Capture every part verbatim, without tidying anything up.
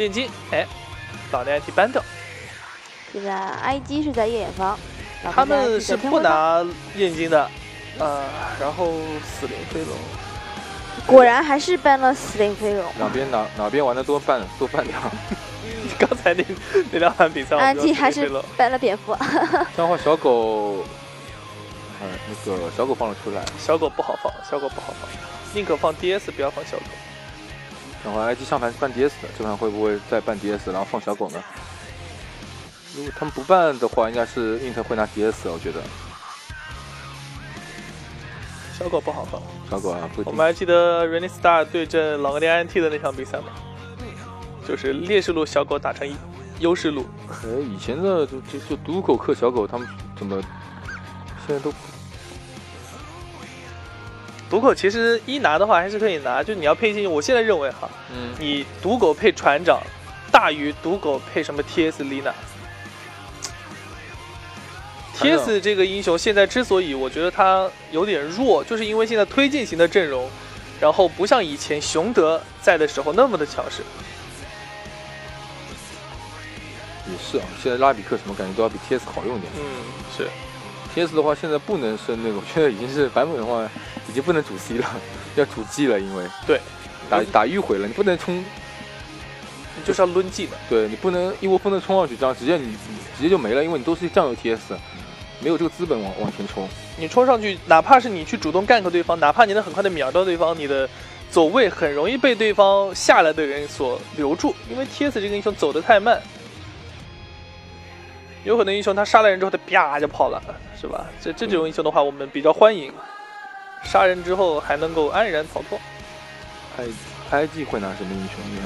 炼金，哎，老年 I T 搬掉。 现在 I G 是在夜眼房， 他们是不拿炼金的，呃，然后死灵飞龙。 果然还是搬了死灵飞龙。 两边哪哪边玩的多半多半两。 刚才那那两场比赛 ，I T 还是搬了蝙蝠。 这样的话，小狗，呃，那个小狗放了出来。 小狗不好放，小狗不好放，宁可放 D S， 不要放小狗。 然后 I G 上盘是办 D S 的，这盘会不会再办 D S， 然后放小狗呢？如果他们不办的话，应该是英特会拿 D S， 我觉得。 小狗不好放。 小狗啊，不。 我们还记得 Rainy Star 对阵朗格利 I N T 的那场比赛吗？就是劣势路小狗打成优势路。 哎，以前的就就就赌狗克小狗，他们怎么现在都？ 赌狗其实一拿的话还是可以拿，就你要配进去。我现在认为哈， 嗯， 你赌狗配船长大于赌狗配什么 T S Lina。T S 这个英雄现在之所以我觉得他有点弱，就是因为现在推进型的阵容，然后不像以前熊德在的时候那么的强势。 也是啊，现在拉比克什么感觉都要比 T S 好用一点。 嗯，是。 T S 的话，现在不能升那个，我觉得已经是版本的话，已经不能主 C 了，要主 G 了，因为对， 打打迂回了，你不能冲， 你就是要抡 G 的。 对你不能一窝蜂的冲上去，这样直接你你直接就没了，因为你都是酱油 T S， 没有这个资本往往前冲。 你冲上去，哪怕是你去主动干个对方，哪怕你能很快的秒到对方，你的走位很容易被对方下来的人所留住，因为 T S 这个英雄走得太慢。有可能英雄他杀了人之后他啪就跑了，是吧？这这种英雄的话，我们比较欢迎。杀人之后还能够安然逃脱。 I I G 会拿什么英雄呢？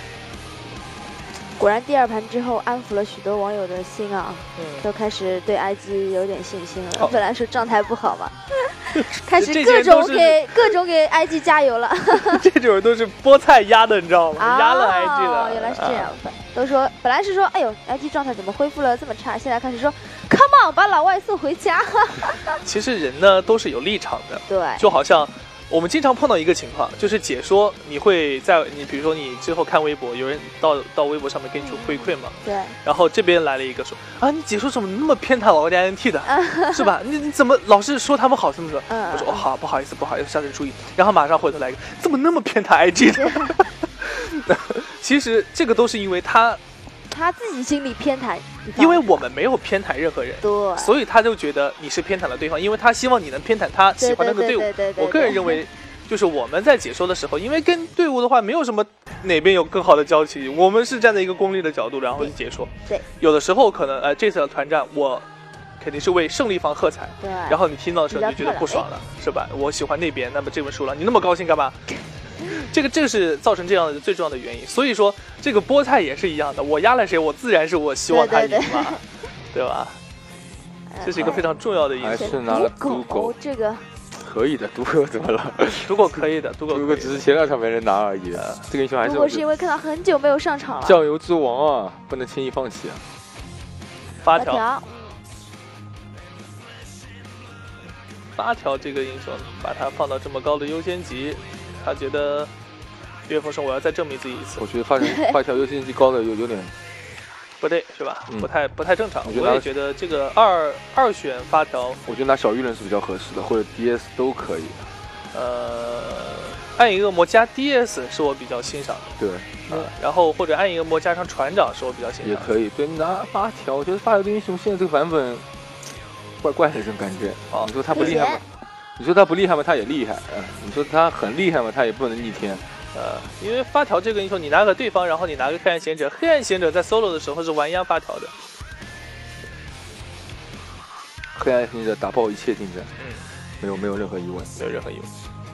果然第二盘之后安抚了许多网友的心啊，嗯、都开始对 I G 有点信心了。本来说状态不好嘛，开始各种给各种给 I G 加油了。 这种人都是菠菜压的，你知道吗？ 哦、 压了 I G 的。 原来是这样。啊、都说本来是说，哎呦 ，I G 状态怎么恢复了这么差？现在开始说 ，Come on， 把老外送回家。 其实人呢都是有立场的， 对， 就好像。我们经常碰到一个情况，就是解说你会在你比如说你之后看微博，有人到到微博上面给你出回馈嘛， 对， 然后这边来了一个说啊，你解说怎么那么偏袒老外 I N T 的，是吧？你你怎么老是说他们好这么说？嗯、我说哦好，不好意思不好意思，下次注意。然后马上回头来一个，怎么那么偏袒 I G 的？其实这个都是因为他。 他自己心里偏袒， 因为我们没有偏袒任何人， 对， 所以他就觉得你是偏袒了对方，因为他希望你能偏袒他喜欢那个队伍。我个人认为，就是我们在解说的时候，因为跟队伍的话没有什么哪边有更好的交集，我们是站在一个功利的角度，然后去解说。 对， 有的时候可能呃这次的团战我肯定是为胜利方喝彩， 对， 然后你听到的时候你就觉得不爽了，是吧？我喜欢那边，那么这边输了，你那么高兴干嘛？这个这个是造成这样的最重要的原因，所以说这个菠菜也是一样的，我压了谁，我自然是我希望他赢嘛， 对, 对, 对, 对吧？这是一个非常重要的因素。 还是拿了赌狗， 这个可以的，赌狗怎么了？ 赌狗可以的，赌狗赌狗只是前两场没人拿而已。这个英雄还是如果是因为看到很久没有上场了， 酱油之王啊，不能轻易放弃啊。 八条，八条这个英雄把它放到这么高的优先级。他觉得岳风生我要再证明自己一次。 我觉得发展发条优先级高的有有点不对，是吧？嗯、不太不太正常。 我, 觉得我也觉得这个二二选发条， 我觉得拿小鱼人是比较合适的，或者 D S 都可以。 呃，暗影恶魔加 D S 是我比较欣赏的。 对， 嗯，然后或者暗影恶魔加上船长是我比较欣赏的。 也可以。对，拿发条，我觉得发条的英雄现在这个版本怪怪的这种感觉。哦，你说他不厉害吗？你说他不厉害吗？他也厉害。嗯，你说他很厉害吗？他也不能逆天。 呃，因为发条这个英雄，你拿个对方，然后你拿个黑暗贤者，黑暗贤者在 solo 的时候是玩压发条的。 黑暗贤者打爆一切竞争， 嗯， 没有没有任何疑问， 没有任何疑问。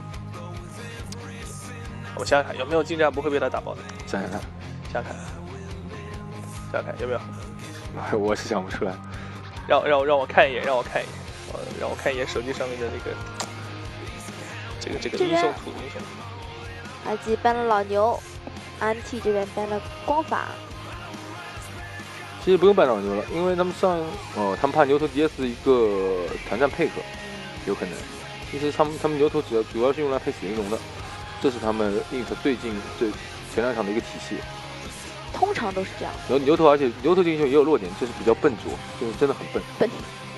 我想想看，有没有近战不会被他打爆的？ 想想看， 想想看，想想看有没有？ 我是想不出来。 让让让我看一眼，让我看一眼。呃，让我看一眼手机上面的那个这个这个英雄图英雄。 I G 搬了老牛 ，N T 这边搬了光法。 其实不用搬老牛了，因为他们上哦，他们怕牛头 D S 一个团战配合，有可能。其实他们他们牛头主要主要是用来配死灵龙的，这是他们 int 最近最前两场的一个体系。 通常都是这样。 牛牛头，而且牛头这个英雄也有弱点，就是比较笨拙，就是真的很笨。 笨。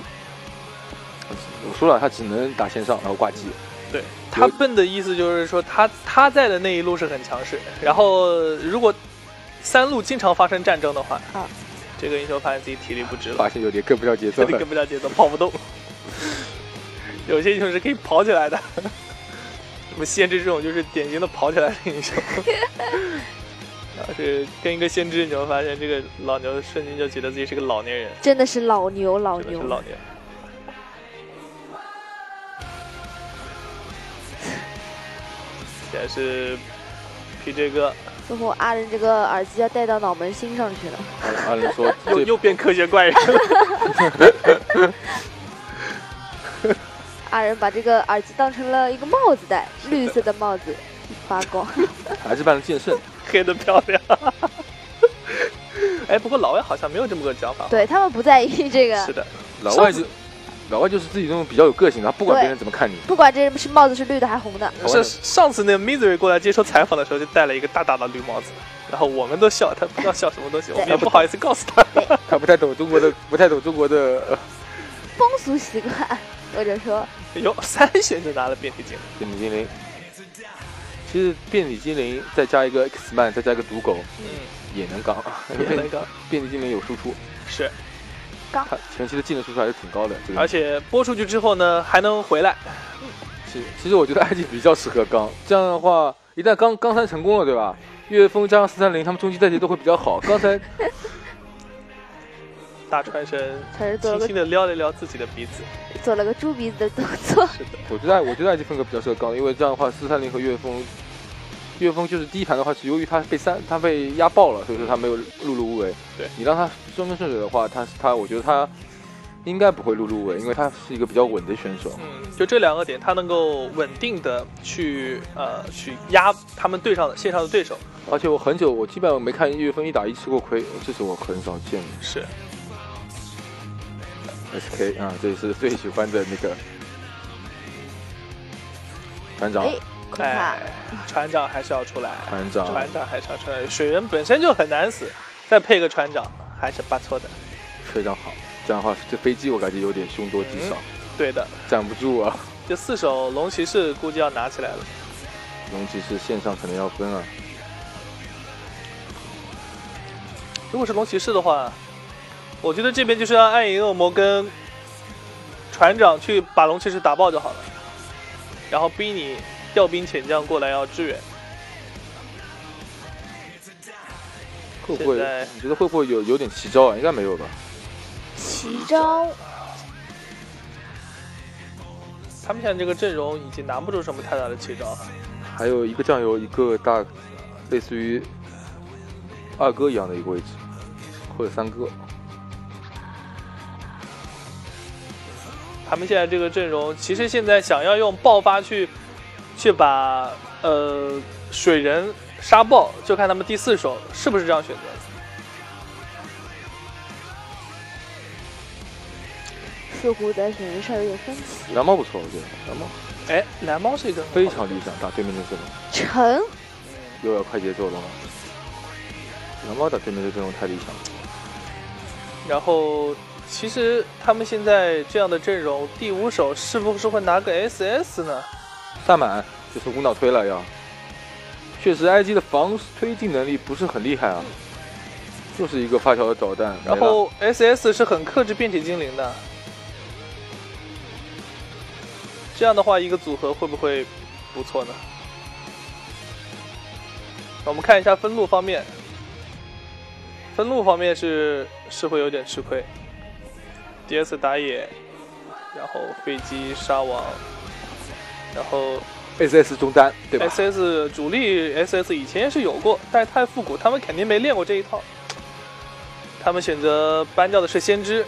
我说了，他只能打线上，然后挂机。 对，他笨的意思就是说他他在的那一路是很强势，然后如果三路经常发生战争的话，啊，这个英雄发现自己体力不支了， 发现有点跟不上节奏了， 跟不上节奏，跑不动。有些英雄是可以跑起来的，我们先知这种就是典型的跑起来的英雄。然后是跟一个先知，你会发现这个老牛瞬间就觉得自己是个老年人， 真的是老牛老牛， 是老年。现在是 P J 哥， 最后阿仁这个耳机要带到脑门心上去了。 阿仁说又又变科学怪人了。 阿仁把这个耳机当成了一个帽子戴，绿色的帽子发光， 还是扮了剑圣， 黑的漂亮。哎，不过老外好像没有这么个讲法， 对他们不在意这个。 是的， 老外就。老外就是自己那种比较有个性的，他不管别人怎么看你， 不管这是帽子是绿的还是红的。 是上次那个 Misery 过来接受采访的时候，就戴了一个大大的绿帽子，然后我们都笑他，不知道笑什么东西，我们也不好意思告诉他。 他不太懂中国的，不太懂中国的风俗习惯，或者说。 有三选就拿了遍体精灵。 遍体精灵，其实遍体精灵再加一个 X Man， 再加一个毒狗，嗯，也能刚， 也能刚。 遍体精灵有输出， 是。 他前期的技能输出还是挺高的，这个、 而且播出去之后呢，还能回来。 是，其实我觉得 I G 比较适合刚，这样的话，一旦刚刚三成功了，对吧？岳峰加上四三零，他们中期代替都会比较好。刚才大川神轻轻的撩了撩自己的鼻子， 做了个猪鼻子的动作。 是的， 我觉得我觉得 I G 风格比较适合刚，因为这样的话，四三零和岳峰。岳峰就是第一盘的话，是由于他被三他被压爆了，所以说他没有碌碌无为。 对， 你让他顺风顺水的话，他他我觉得他应该不会碌碌无为，因为他是一个比较稳的选手。 嗯，就这两个点，他能够稳定的去呃去压他们对上的线上的对手。 而且我很久我基本上没看岳峰一打一吃过亏，这是我很少见的。 是 S K 啊，这是最喜欢的那个船长。 哎，船长还是要出来， 船长， 船长还是要出来。水人本身就很难死，再配个船长，还是不错的， 非常好。这样的话，这飞机我感觉有点凶多吉少。嗯、 对的， 站不住啊。 这四手龙骑士估计要拿起来了。 龙骑士线上可能要分啊。 如果是龙骑士的话，我觉得这边就是让暗影恶魔跟船长去把龙骑士打爆就好了，然后逼你。调兵遣将过来要支援， 会不会？你觉得会不会有有点奇招啊？应该没有吧？ 奇招？ 他们现在这个阵容已经拿不出什么太大的奇招。 还有一个酱油，一个大，类似于二哥一样的一个位置，或者三哥。 他们现在这个阵容，其实现在想要用爆发去。去把呃水人杀爆，就看他们第四手是不是这样选择。 似乎在选人上有点分歧。 蓝猫不错，我觉得蓝猫。 哎，蓝猫是一个非常理想打对面的阵容。 成。 又要快节奏了吗？蓝猫打对面的阵容太理想了。 然后，其实他们现在这样的阵容，第五手是不是会拿个 S S 呢？ 萨满就是无脑推了要，确实 I G 的防推进能力不是很厉害啊，就是一个发条的导弹。 然后 S S 是很克制变体精灵的，这样的话一个组合会不会不错呢？我们看一下分路方面，分路方面是是会有点吃亏。D S 打野，然后飞机杀王。然后 S S 中单对吧 ？S S 主力 S S 以前是有过，但是太复古，他们肯定没练过这一套。他们选择搬掉的是先知。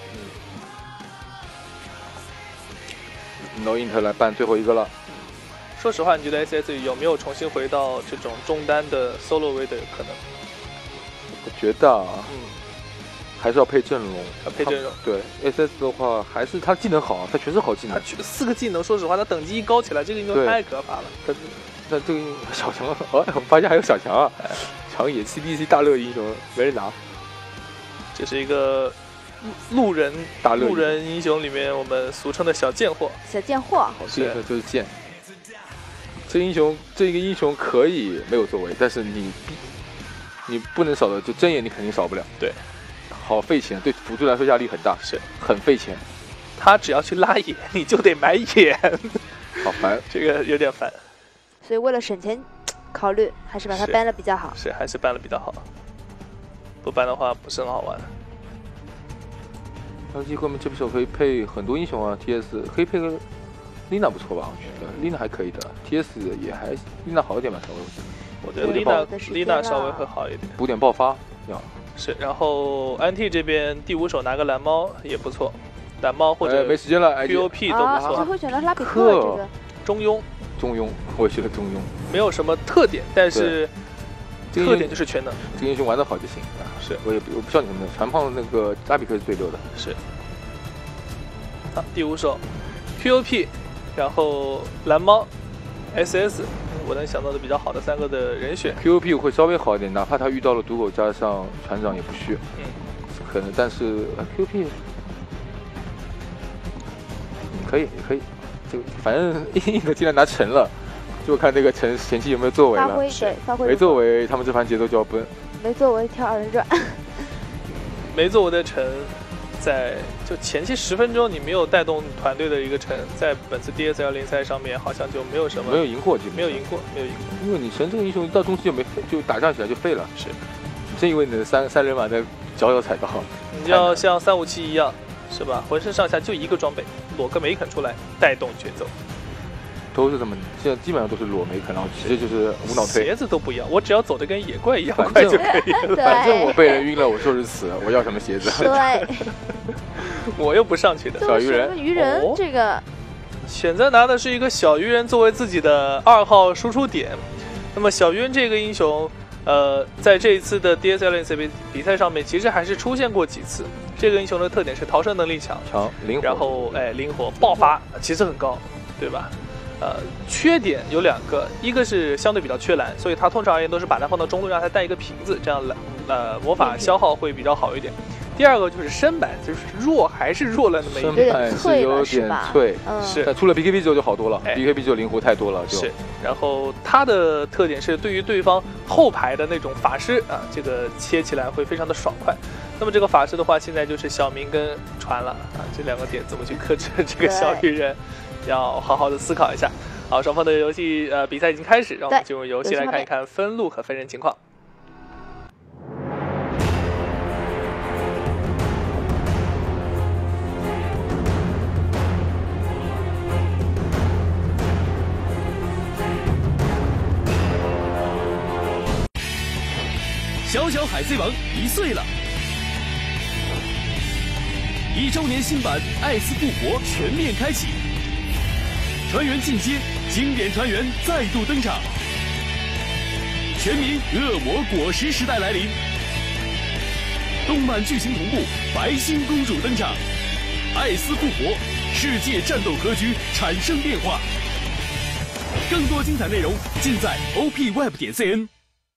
No Int 来搬最后一个了。 说实话，你觉得 S S 有没有重新回到这种中单的 solo 位的可能？ 我觉得啊，嗯，还是要配阵容， 要配阵容。 对 S S 的话，还是他技能好，他全是好技能。 他四个技能，说实话，他等级一高起来，这个英雄太可怕了。 但但这个小强，哦，我发现还有小强啊， 长野 C D C 大乐英雄没人拿， 这是一个路人大乐路人英雄里面我们俗称的小贱货。 小贱货， 这个就是贱。这英雄这个英雄可以没有作为，但是你你不能少的，就针眼你肯定少不了。 对， 好费钱，对辅助来说压力很大， 是很费钱。 他只要去拉野，你就得买眼， 好烦， 这个有点烦。 所以为了省钱考虑，还是把它 ban 了比较好。 是，还是 ban 了比较好，不 ban 的话不是很好玩。 L G 后面这部手可以配很多英雄啊 ，T S 可以配个丽娜不错吧？我觉得丽娜还可以的 ，T S 也还丽娜好一点吧，稍微。 我觉得丽娜丽娜稍微会好一点， 补点爆发要。 是，然后 N T 这边第五手拿个蓝猫也不错，蓝猫或者、 哎、没时间了 ，P O P 都不错。 啊，最后选了拉比克这个中庸， 中庸，我也觉得中庸， 没有什么特点，但是特点就是全能。 这个英雄玩得好就行啊。 是， 我也我不知道你们传胖的那个拉比克是最溜的。 是。好，第五手 P O P， 然后蓝猫 S S。我能想到的比较好的三个的人选 ，P O P 会稍微好一点，哪怕他遇到了毒狗加上船长也不虚， 嗯， 可能，但是、呃、P O P 可以也可以，就反正硬的既然拿成了，就看那个成前期有没有作为了， 发挥对发挥， 没作为，他们这盘节奏就要崩， 没作为跳二人转， 没作为的成。在就前期十分钟，你没有带动团队的一个成，在本次 D S L 联赛上面好像就没有什么， 没有赢过，基本没有赢过，没有赢过。 因为你神这个英雄到中期就没就打仗起来就废了， 是， 真以为你的三三人马在脚脚踩到， 你要像三五七一样，是吧？浑身上下就一个装备，裸个梅肯出来带动节奏。 都是这么，现在基本上都是裸梅肯，然后直接就是无脑推。 鞋子都不一样，我只要走的跟野怪一样快就可以了。 反正我被人晕了，我就是死，我要什么鞋子？ 对， 我又不上去的。 小鱼人， 鱼人、哦、这个选择拿的是一个小鱼人作为自己的二号输出点。那么小鱼人这个英雄，呃，在这一次的 D S L 联赛比赛上面，其实还是出现过几次。这个英雄的特点是逃生能力强， 强灵活， 然后哎灵活，爆发其实很高，对吧？呃，缺点有两个，一个是相对比较缺蓝，所以他通常而言都是把蓝放到中路，让他带一个瓶子，这样蓝呃魔法消耗会比较好一点。第二个就是身板，就是弱还是弱了那么一点，身板是有点脆， 是。 但出了 B K B 之后就好多了、哎、，B K B 就灵活太多了，就。 是。然后他的特点是对于对方后排的那种法师啊，这个切起来会非常的爽快。那么这个法师的话，现在就是小明跟船了啊，这两个点怎么去克制这个小鱼人？要好好的思考一下。好，双方的游戏呃比赛已经开始，让我们进入游戏来看一看分路和分人情况。 小小海贼王一岁了，一周年新版艾斯复活全面开启。船员进阶，经典船员再度登场，全民恶魔果实时代来临。动漫剧情同步，白星公主登场，艾斯复活，世界战斗格局产生变化。更多精彩内容尽在 O P Web 点 C N。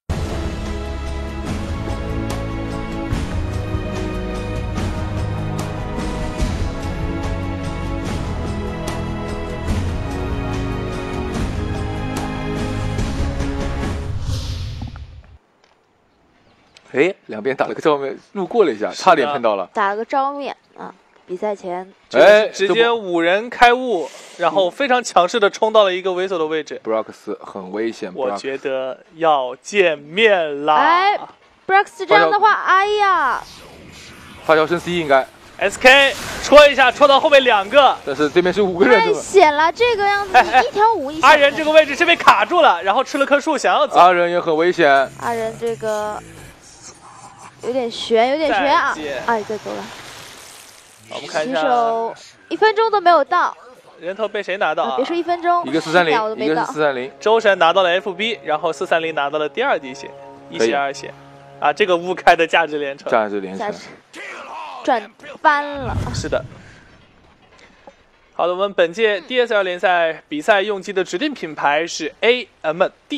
哎，两边打了个照面，路过了一下，差点碰到了， 打了个照面啊！比赛前， 哎，直接五人开雾，然后非常强势的冲到了一个猥琐的位置。 布拉克斯很危险， 我觉得要见面啦！ 哎，布拉克斯这样的话，哎呀， 发条升 C 应该 S K 戳一下，戳到后面两个， 但是对面是五个人， 太险了，这个样子一条五一。 阿仁这个位置是被卡住了，然后吃了棵树，想要走。 阿仁也很危险， 阿仁这个。有点悬，有点悬啊！哎，再走了。 我们看一下， 起手一分钟都没有到， 人头被谁拿到、啊啊？别说一分钟， 一个四三零，一个是四三零。 周神拿到了 F B， 然后四三零拿到了第二滴血，一血二血。啊，这个雾开的价值连城， 价值连城， 赚翻了。 是的。好的，我们本届 D S L 联赛比赛用机的指定品牌是 A M D。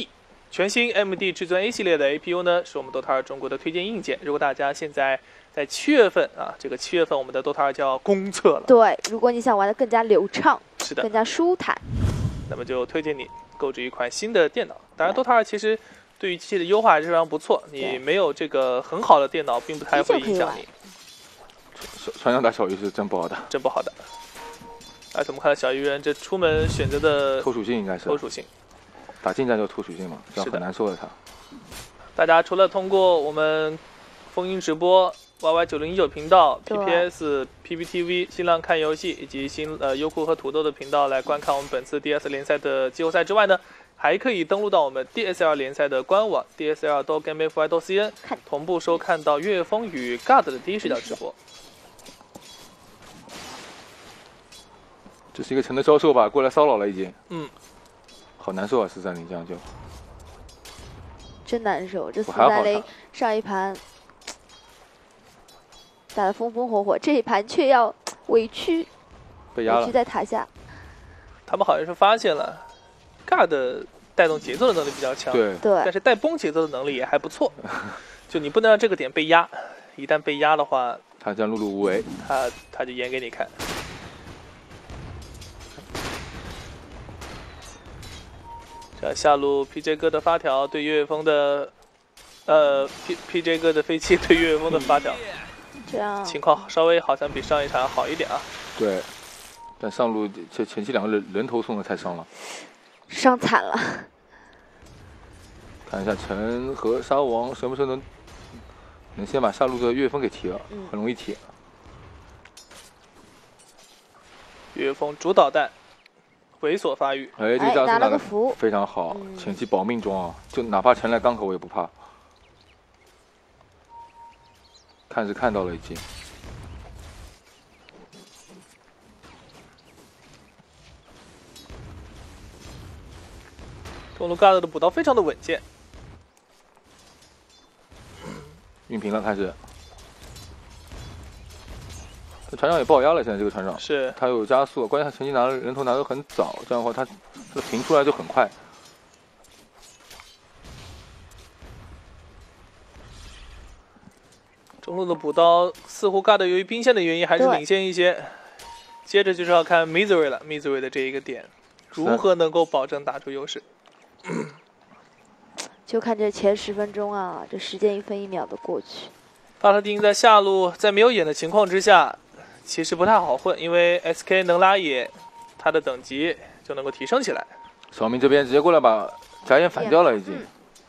全新 A M D 至尊 A 系列的 A P U 呢，是我们 Dota 二中国的推荐硬件。如果大家现在在七月份啊，这个七月份我们的 Dota 二就要公测了。 对，如果你想玩的更加流畅， 是的， 更加舒坦， 那么就推荐你购置一款新的电脑。当然 ，Dota 二其实对于机器的优化还是非常不错。你没有这个很好的电脑，并不太会影响你。 船长打小鱼是真不好打， 真不好打。而且我们看到小鱼人这出门选择的偷属性应该是偷属性。 打近战就偷属性嘛，这样很难受的他。 大家除了通过我们风云直播、Y Y 九零一九频道、P P S、P P T V、新浪看游戏以及新呃优酷和土豆的频道来观看我们本次 D S 联赛的季后赛之外呢，还可以登录到我们 D S L 联赛的官网 D S L 到 Game F Y 到 C N， 同步收看到月风与 G O D 的第一视角直播。 这是一个城的销售吧，过来骚扰了已经。 嗯。 好难受啊，四三零这样就， 真难受。这四三零上一盘打得风风火火，这一盘却要委屈， 被压了， 委屈在塔下。 他们好像是发现了 G O D 带动节奏的能力比较强， 对对， 但是带崩节奏的能力也还不错。就你不能让这个点被压，一旦被压的话， 他这样碌碌无为， 他他就演给你看。这下路 P J 哥的发条对月月风的，呃 P P J 哥的飞机对月月风的发条， 这样情况稍微好像比上一场好一点啊。 对，但上路这前期两个人人头送的太伤了， 伤惨了。 看一下陈和沙王什么时候能能先把下路的月月风给提了， 嗯、 很容易提。 月月风主导弹。猥琐发育， 哎，这加速拿了个符， 非常好， 嗯、 前期保命中啊，就哪怕陈来刚口我也不怕。看是看到了已经， 东路 G O D 的补刀非常的稳健， 运平了开始。这船长也爆压了，现在这个船长是他有加速，关键他前期拿的人头拿的很早，这样的话他他的平出来就很快。 中路的补刀似乎 G O D 由于兵线的原因还是领先一些，接着就是要看 Misery 了 ，Misery 的这一个点如何能够保证打出优势。 就看这前十分钟啊，这时间一分一秒的过去。 巴特丁在下路在没有眼的情况之下。其实不太好混，因为 S K 能拉野，他的等级就能够提升起来。 小明这边直接过来把假眼反掉了，已经。 嗯、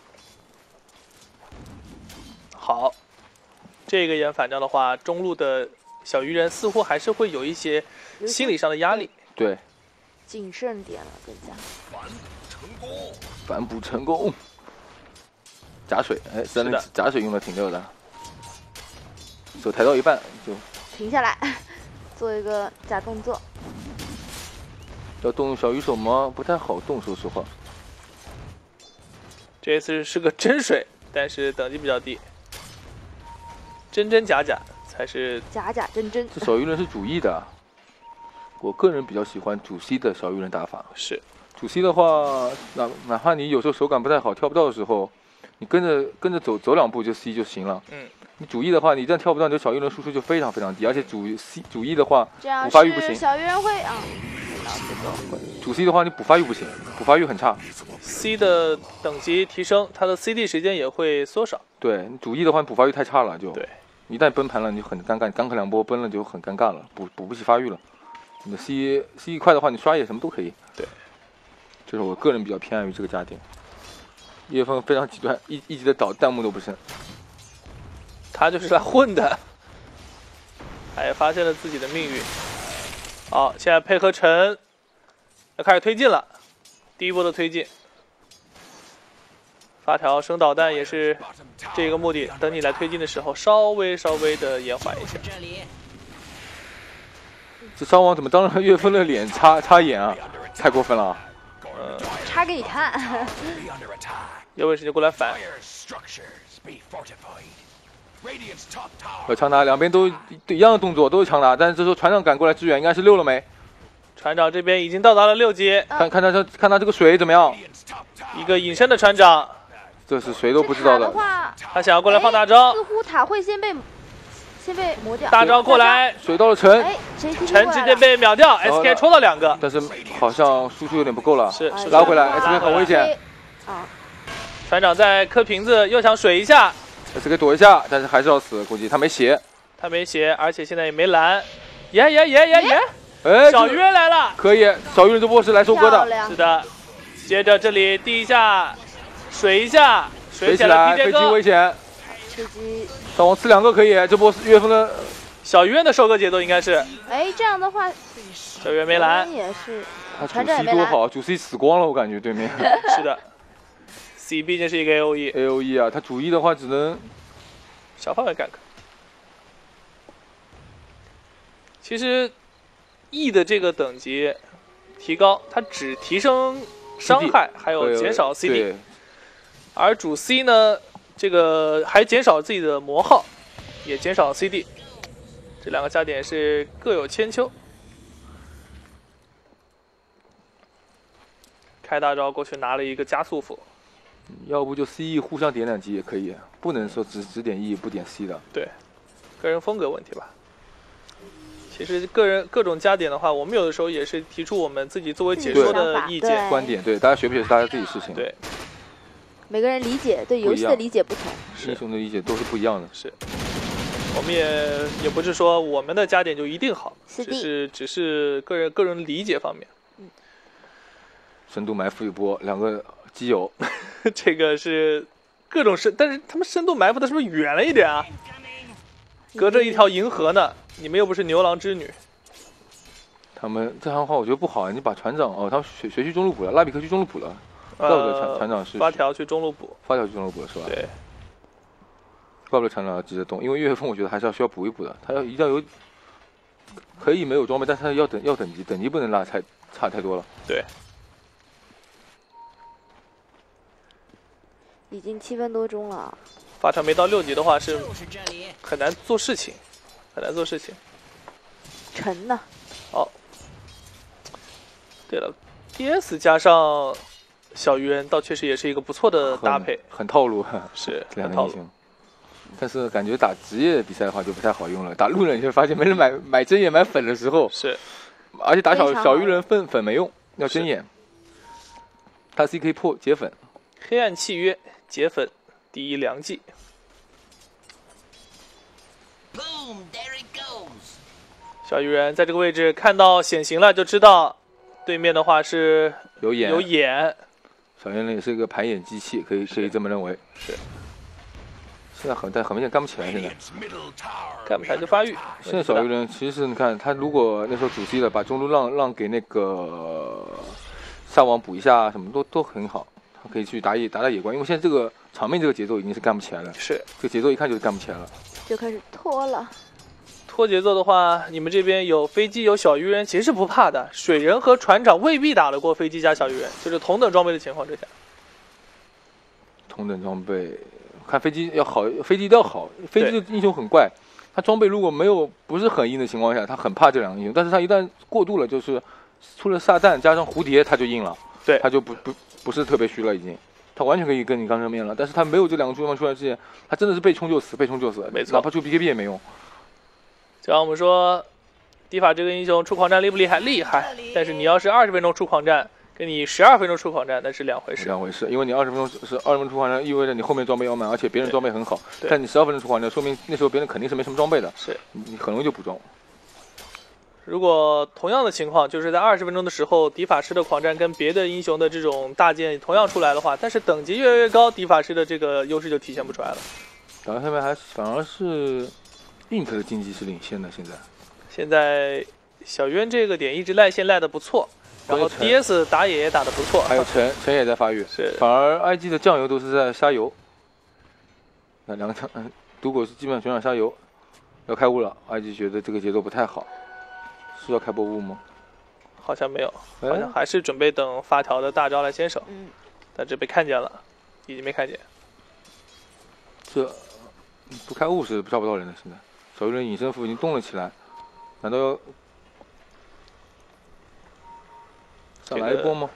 好，这个眼反掉的话，中路的小鱼人似乎还是会有一些心理上的压力。 对， 谨慎点了，更加。 反补成功。假水，哎，三零假水用的挺溜的。手抬到一半就停下来。做一个假动作， 要动小鱼手吗？不太好动，说实话。 这次是个真水，但是等级比较低，真真假假才是假假真真。 这小鱼人是主 E 的，我个人比较喜欢主 C 的小鱼人打法。 是主 C 的话，哪哪怕你有时候手感不太好，跳不到的时候，你跟着跟着走走两步就 C 就行了。 嗯。 你主 E 的话，你一旦跳不到，你的小鱼人输出就非常非常低，而且主 C 主 E 的话，补发育不行。 小鱼人会啊， 主 C 的话，你补发育不行，补发育很差。 C 的等级提升，它的 C D 时间也会缩少。 对，你主 E 的话，你补发育太差了，就对， 一旦崩盘了，你就很尴尬，刚克两波崩了就很尴尬了，补补不起发育了。你的 C C 快的话，你刷野什么都可以。 对， 这是我个人比较偏爱于这个家电。叶枫非常极端，一一级的导弹幕都不剩。 他就是来混的，他也发现了自己的命运。好，现在配合陈要开始推进了，第一波的推进，发条升导弹也是这个目的。等你来推进的时候，稍微稍微的延缓一下。 这伤亡怎么当着岳峰的脸插插眼啊？太过分了！ 呃，插给你看。 有本事就过来反。 要强打，两边都一样的动作，都是强打，但是这时候船长赶过来支援，应该是溜了没？ 船长这边已经到达了六级， 看看他这看他这个水怎么样？ 一个隐身的船长， 这是谁都不知道的。 他想要过来放大招， 似乎塔会先被先被磨掉。 大招过来， 水到了陈， 哎， 陈直接被秒掉 ，S K 抽到两个， 但是好像输出有点不够了， 是拉回来 ，S K 很危险。 啊， 船长在磕瓶子，又想水一下 ，S K 躲一下，但是还是要死，估计他没血， 他没血，而且现在也没蓝，耶耶耶耶耶。 哎， 小鱼人来了， 可以，小鱼人这波是来收割的， 是的。接着这里滴一下，水一下，水起来， 飞机危险， 飞机， 上网刺两个可以，这波月份的小鱼人的收割节奏应该是， 哎，这样的话， 小鱼人没蓝， 也是， 他主 C 多好，主 C 死光了，我感觉对面， 是的 ，C 毕竟是一个 A O E，A O E 啊，他主 E 的话只能小范围 gank，其实。E 的这个等级提高，它只提升伤害，还有减少 C D， 而主 C 呢，这个还减少自己的魔耗，也减少 C D， 这两个加点是各有千秋。开大招过去拿了一个加速符， 要不就 C E 互相点两级也可以，不能说只只点 E 不点 C 的。 对，个人风格问题吧。其实个人各种加点的话，我们有的时候也是提出我们自己作为解说的意见、 观点。对，大家学不学是大家自己事情。 对， 每个人理解对游戏的理解不同， 英雄的理解都是不一样的。 是，我们也也不是说我们的加点就一定好，只是只是个人个人理解方面。 嗯。 深度埋伏一波，两个基友， 这个是各种深，但是他们深度埋伏的是不是远了一点啊？隔着一条银河呢。你们又不是牛郎织女， 他们这样的话我觉得不好。你把船长哦，他们谁谁去中路补了？拉比克去中路补了，怪不得船船长是发条去中路补， 发条去中路补了是吧？ 对， 怪不得船长要急着动，因为月风我觉得还是要需要补一补的。他要一定要有，可以没有装备，但是他要等要等级，等级不能拉太差太多了。 对， 已经七分多钟了， 发条没到六级的话是很难做事情。很难做事情， 沉呢？ 哦，对了 ，D S 加上小鱼人，倒确实也是一个不错的搭配， 很, 很套路， 是两个英雄。但是感觉打职业比赛的话就不太好用了，打路人你就发现没人买买针眼买粉的时候是， 而且打小小鱼人粉粉没用，要针眼。他 C 可以破解粉， 黑暗契约解粉第一良计。小鱼人在这个位置看到显形了，就知道对面的话是有眼有眼。 小鱼人也是一个排眼机器，可以可以这么认为。 是。 现在很但很明显干不起来，现在干不起来就发育。 现在小鱼人其实你看他如果那时候主 C 了，把中路让让给那个上网补一下，什么都都很好。他可以去打野打打野怪，因为现在这个场面这个节奏已经是干不起来了。 是。 这个节奏一看就是干不起来了。 就开始拖了。 拖节奏的话，你们这边有飞机有小鱼人，其实是不怕的。水人和船长未必打得过飞机加小鱼人，就是同等装备的情况之下。 同等装备，看飞机要好，飞机一定要好。飞机的英雄很怪，他装备如果没有不是很硬的情况下，他很怕这两个英雄。但是他一旦过度了，就是出了撒旦加上蝴蝶，他就硬了。 对， 他就不不不是特别虚了，已经。他完全可以跟你刚正面了，但是他没有这两个珠方出来之前，他真的是被冲就死，被冲就死， 没错， 哪怕出 B K B 也没用。 就像我们说，迪法这个英雄出狂战厉不厉害？厉害，但是你要是二十分钟出狂战，跟你十二分钟出狂战那是两回事。 两回事，因为你二十分钟是二十分钟出狂战，意味着你后面装备要满，而且别人装备很好。但你十二分钟出狂战，说明那时候别人肯定是没什么装备的， 是你很容易就补装。 如果同样的情况，就是在二十分钟的时候，迪法师的狂战跟别的英雄的这种大剑同样出来的话，但是等级越来越高，迪法师的这个优势就体现不出来了。 打到下面还反而是 Int 的经济是领先的，现在。 现在小渊这个点一直赖线赖的不错，然后 D S 打野也打得不错， 还有陈陈也在发育， 是。反而 I G 的酱油都是在瞎游。那两个场，嗯，赌狗是基本上全场瞎游，要开雾了。I G 觉得这个节奏不太好。是要开波雾吗？ 好像没有，好像还是准备等发条的大招来先手。嗯，但这被看见了，已经没看见。 这不开雾是抓不到人的。现在小鱼人隐身符已经动了起来，难道要再来一波吗？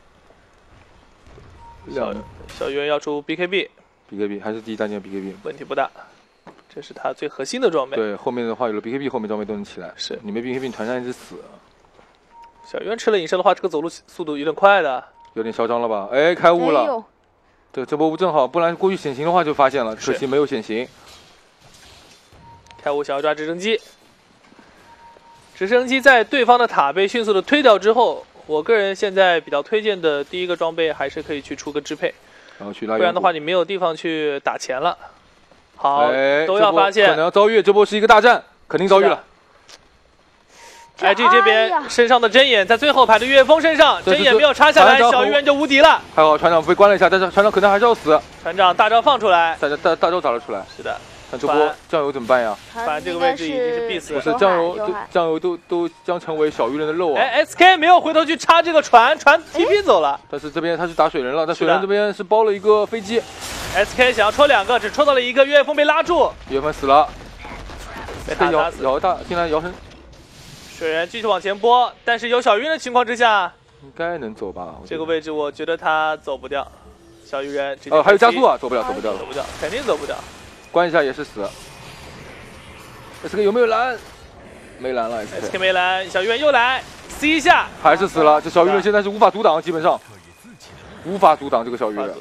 小小鱼人要出 B K B，B K B 还是第一单件 B K B， 问题不大。这是他最核心的装备。 对，后面的话有了 B K B， 后面装备都能起来。 是你没 B K B， 你团战一直死。 小鱼人吃了隐身的话，这个走路速度有点快的。有点嚣张了吧？哎，开悟了。哎、对，这波悟正好，不然过去显形的话就发现了，可惜没有显形。 开悟想要抓直升机，直升机在对方的塔被迅速的推掉之后，我个人现在比较推荐的第一个装备还是可以去出个支配， 然后去拉， 不然的话你没有地方去打钱了。好， 哎、 都要发现可能要遭遇，这波是一个大战，肯定遭遇了。 I G 这边身上的针眼在最后排的岳峰身上，针眼没有插下来，小鱼人就无敌了。 还好船长被关了一下，但是船长可能还是要死。 船长大招放出来， 大大大招打了出来。 是的， 那这波酱油怎么办呀？ 反正这个位置已经是必死。 不是酱油，酱油都都将成为小鱼人的肉啊！ 哎 ，S K 没有回头去插这个船，船 T P 走了。 但是这边他是打水人了，但水人这边是包了一个飞机。 S K 想要戳两个，只戳到了一个，岳峰被拉住。 岳峰死了， 被他打死。 摇大，竟然摇成。 水人继续往前拨，但是有小鱼人的情况之下， 应该能走吧？ 这个位置我觉得他走不掉。小鱼人哦，还有加速啊，走不了，走不掉， 走不掉，肯定走不掉。 关一下也是死。S K 有没有拦？没拦了 ，S K 没拦，小鱼人又来 C 一下， 还是死了。这小鱼人现在是无法阻挡，基本上无法阻挡这个小鱼人。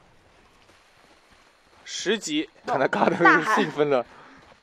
十级，看他嘎的兴奋了。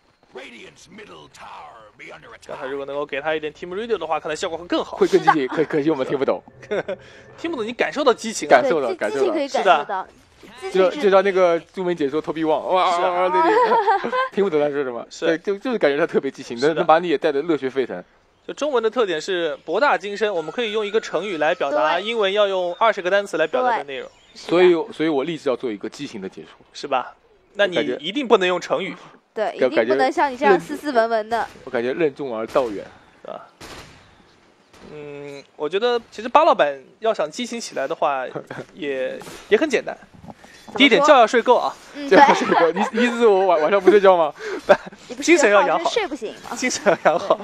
刚才如果能够给他一点 Team Radio 的话，可能效果会更好，会更激情。可可惜我们听不懂，听不懂，你感受到激情，感受了，感受了，是的。就就像那个著名解说 Toby Wang， 哇哇对对，听不懂他说什么，是就就是感觉他特别激情，能能把你也带得热血沸腾。就中文的特点是博大精深，我们可以用一个成语来表达，英文要用二十个单词来表达的内容。所以所以我立志要做一个激情的解说，是吧？那你一定不能用成语。对，一定不能像你这样斯斯文文的。我感觉任重而道远，是吧？嗯，我觉得其实巴老板要想激情起来的话，也也很简单。第一点，觉要睡够啊，觉要睡够。你意思是我晚晚上不睡觉吗？精神要养好，睡不醒吗？精神要养好。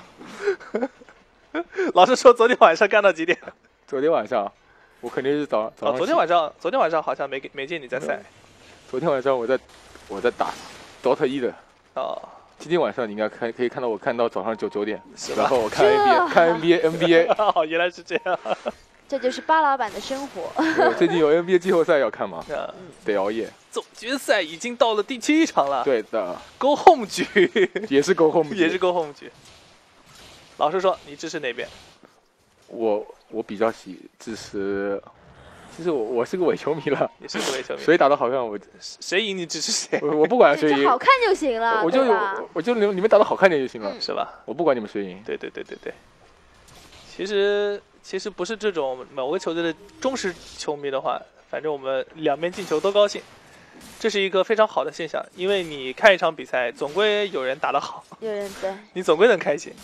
老师说昨天晚上干到几点？昨天晚上，我肯定是早早上。昨天晚上，昨天晚上好像没没见你在赛。昨天晚上我在我在打 Dota 一的。哦，今天晚上你应该看可以看到我看到早上九九点，然后我看 N B A 看 N B A N B A。哦，原来是这样。这就是巴老板的生活。最近有 N B A 季后赛要看吗？得熬夜。总决赛已经到了第七场了。对的 ，Go Home 局也是 Go Home 局，也是 Go Home 局。老实说，你支持哪边？我我比较喜支持。其实我我是个伪球迷了，也是个伪球迷。谁打得好看，我谁赢你支持谁。我我不管谁赢，好看就行了。我就我就你们你们打得好看点就行了，是吧？我不管你们谁赢。对对对对对。其实其实不是这种某个球队的忠实球迷的话，反正我们两边进球都高兴，这是一个非常好的现象。因为你看一场比赛，总归有人打得好，有人对，你总归能开心。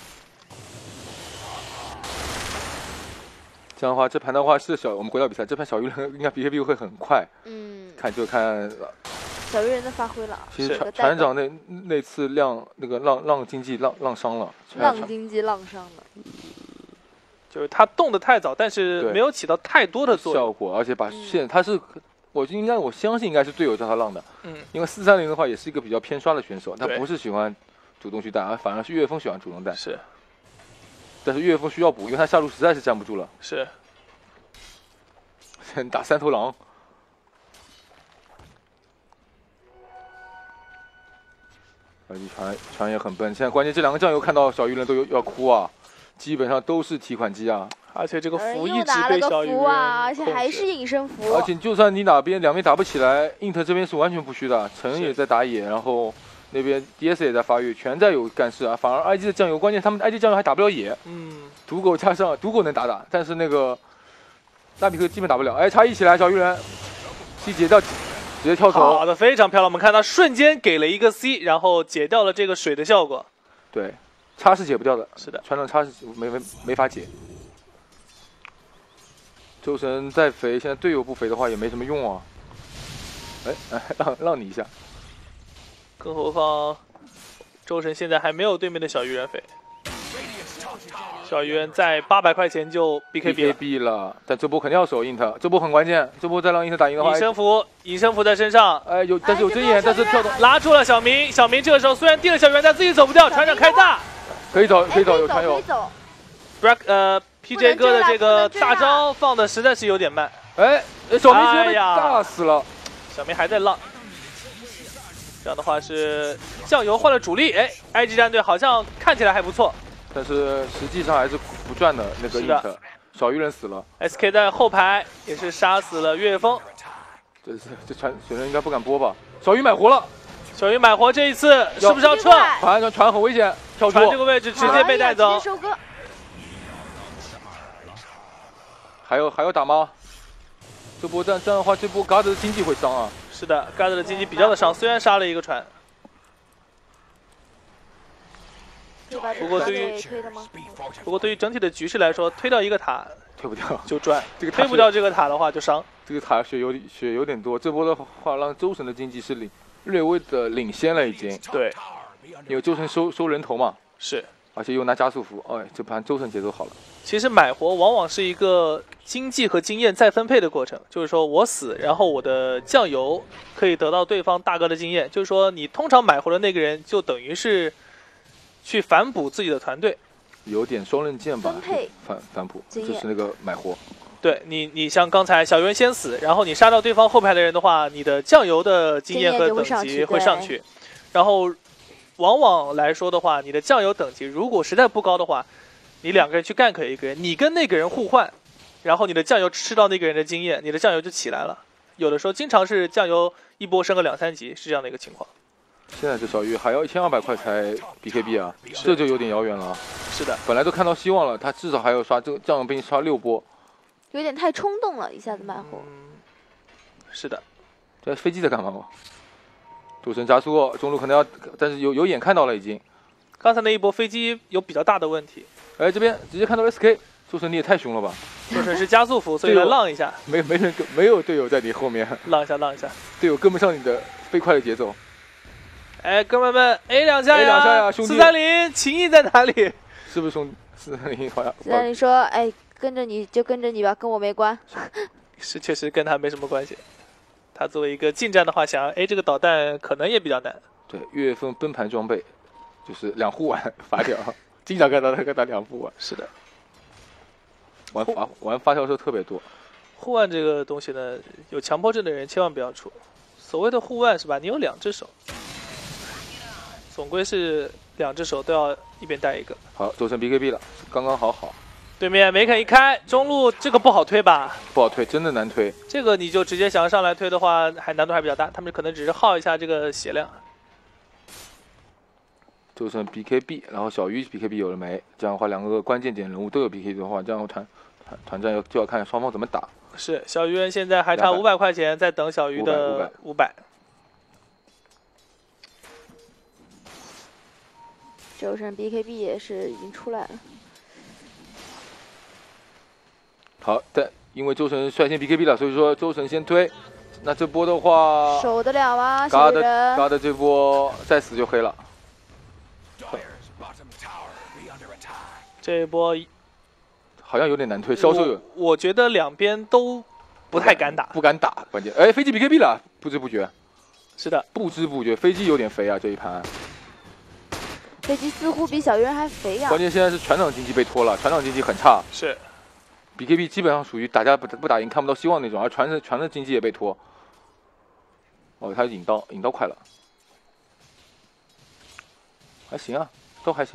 这样的话，这盘的话是小，我们回到比赛，这盘小鱼人应该 B K B 会很快。嗯，看就看小鱼人的发挥了。其实船船长那那次浪那个浪浪经济浪浪伤了，浪经济浪伤了。就是他动得太早，但是没有起到太多的作用效果，而且把线他是，我应该我相信应该是队友叫他浪的。嗯，因为四三零的话也是一个比较偏刷的选手，他不是喜欢主动去带，而反而是岳峰喜欢主动带。是。但是岳峰需要补，因为他下路实在是站不住了。是。打三头狼。而且船船也很笨，现在关键这两个酱油看到小鱼人都有要哭啊，基本上都是提款机啊。而且这个符一直被小鱼人啊，而且还是隐身符。而且就算你哪边两边打不起来，英特这边是完全不虚的，陈也在打野，然后。那边 D S 也在发育，全在有干事啊。反而 I G 的酱油，关键他们 I G 酱油还打不了野。嗯。毒狗加上毒狗能打打，但是那个纳比克基本打不了。哎，插一起来，小鱼人 C 解掉，直接跳走。好的，非常漂亮。我们看他瞬间给了一个 C， 然后解掉了这个水的效果。对，插是解不掉的。是的，船长插是没没没法解。周神再肥，现在队友不肥的话也没什么用啊。哎哎，让让你一下。更何况，周神现在还没有对面的小鱼人肥。 小鱼人在八百块钱就 B K B 了, B K B 了，但这波肯定要守 int， 这波很关键，这波再让 int 打赢的话， 隐身符，隐身符在身上， 哎有，但是有针眼，但是跳动拉住了小明，小明这个时候虽然定了小圆，但自己走不掉，船长开大， 可以走，可以走，有船友。 Black 呃 P J 哥的这个大招放的实在是有点慢， 哎，小明直接被炸死了， 小明还在浪。 这样的话是酱油换了主力，哎 ，I G 战队好像看起来还不错， 但是实际上还是不赚的那个 int， 小鱼人死了 ，S K 在后排也是杀死了月风， 这是这船雪人应该不敢播吧？小鱼买活了， 小鱼买活这一次是不是要撤？ 船船很危险，跳出船这个位置直接被带走， 还有还要打吗？这波这样这样的话，这波 God 的经济会伤啊。 是的 ，God 的经济比较的伤，虽然杀了一个船，不过对于不过对于整体的局势来说，推掉一个塔推不掉就赚， 这个推不掉这个塔的话就伤。 这个塔血有血有点多，这波的话让周神的经济是领略微的领先了已经。 对， 因为周神收收人头嘛， 是， 而且又拿加速符，哎，这盘周神节奏好了。 其实买活往往是一个经济和经验再分配的过程，就是说我死，然后我的酱油可以得到对方大哥的经验，就是说你通常买活的那个人就等于是去反哺自己的团队， 有点双刃剑吧， 分配反反哺，就是那个买活。 对你，你像刚才小圆先死，然后你杀到对方后排的人的话，你的酱油的经验和等级会上去，然后往往来说的话，你的酱油等级如果实在不高的话。 你两个人去干可一个人，你跟那个人互换，然后你的酱油吃到那个人的经验，你的酱油就起来了。有的时候经常是酱油一波升个两三级，是这样的一个情况。 现在这小鱼还要一千二百块才 B K B 啊，这就有点遥远了。 是的， 本来都看到希望了，他至少还要刷这个酱油兵刷六波， 有点太冲动了，一下子买火。 嗯，是的。 这飞机在干嘛吗？主神加速，中路可能要，但是有有眼看到了已经。 刚才那一波飞机有比较大的问题。 哎，这边直接看到 S K， 周神你也太凶了吧！ 周神是加速服，所以来浪一下。 没没人没有队友在你后面， 浪一下浪一下， 队友跟不上你的飞快的节奏。 哎，哥们们 ，A 两下呀 ，A 两下呀，兄弟！ 四三零，情谊在哪里？ 是不是兄四三零？好像。 四三零说：“哎，跟着你就跟着你吧，跟我没关。” 是，确实跟他没什么关系。他作为一个近战的话，想要 A 这个导弹可能也比较难。 对，月份崩盘装备就是两护腕发条。经常看到他跟他两副玩， 是的， 玩发玩发条时候特别多。 护腕这个东西呢，有强迫症的人千万不要出。所谓的护腕是吧？你有两只手，总归是两只手都要一边带一个。 好，周神 B K B 了，刚刚好好。 对面梅肯一开，中路这个不好推吧？ 不好推，真的难推。 这个你就直接想要上来推的话，还难度还比较大。他们可能只是耗一下这个血量。 就剩 B K B， 然后小鱼 B K B 有了没？这样的话，两个关键点人物都有 B K B 的话，这样团团团战要就要看双方怎么打。 是小鱼人现在还差五百块钱，在等小鱼的五百。 周神 B K B 也是已经出来了。 好，但因为周神率先 B K B 了，所以说周神先推。那这波的话， 守得了吗？小鱼人 ，God 这波再死就黑了。 这一波好像有点难推，销售有。 我觉得两边都不太敢打， 不敢打，关键。哎，飞机 B K B 了，不知不觉。 是的， 不知不觉，飞机有点肥啊，这一盘。 飞机似乎比小鱼人还肥呀、啊。 关键现在是船长经济被拖了，船长经济很差。 是 ，B K B 基本上属于大家不不打赢看不到希望那种，而船的船的经济也被拖。哦，他引刀，引刀快了，还行啊，都还行。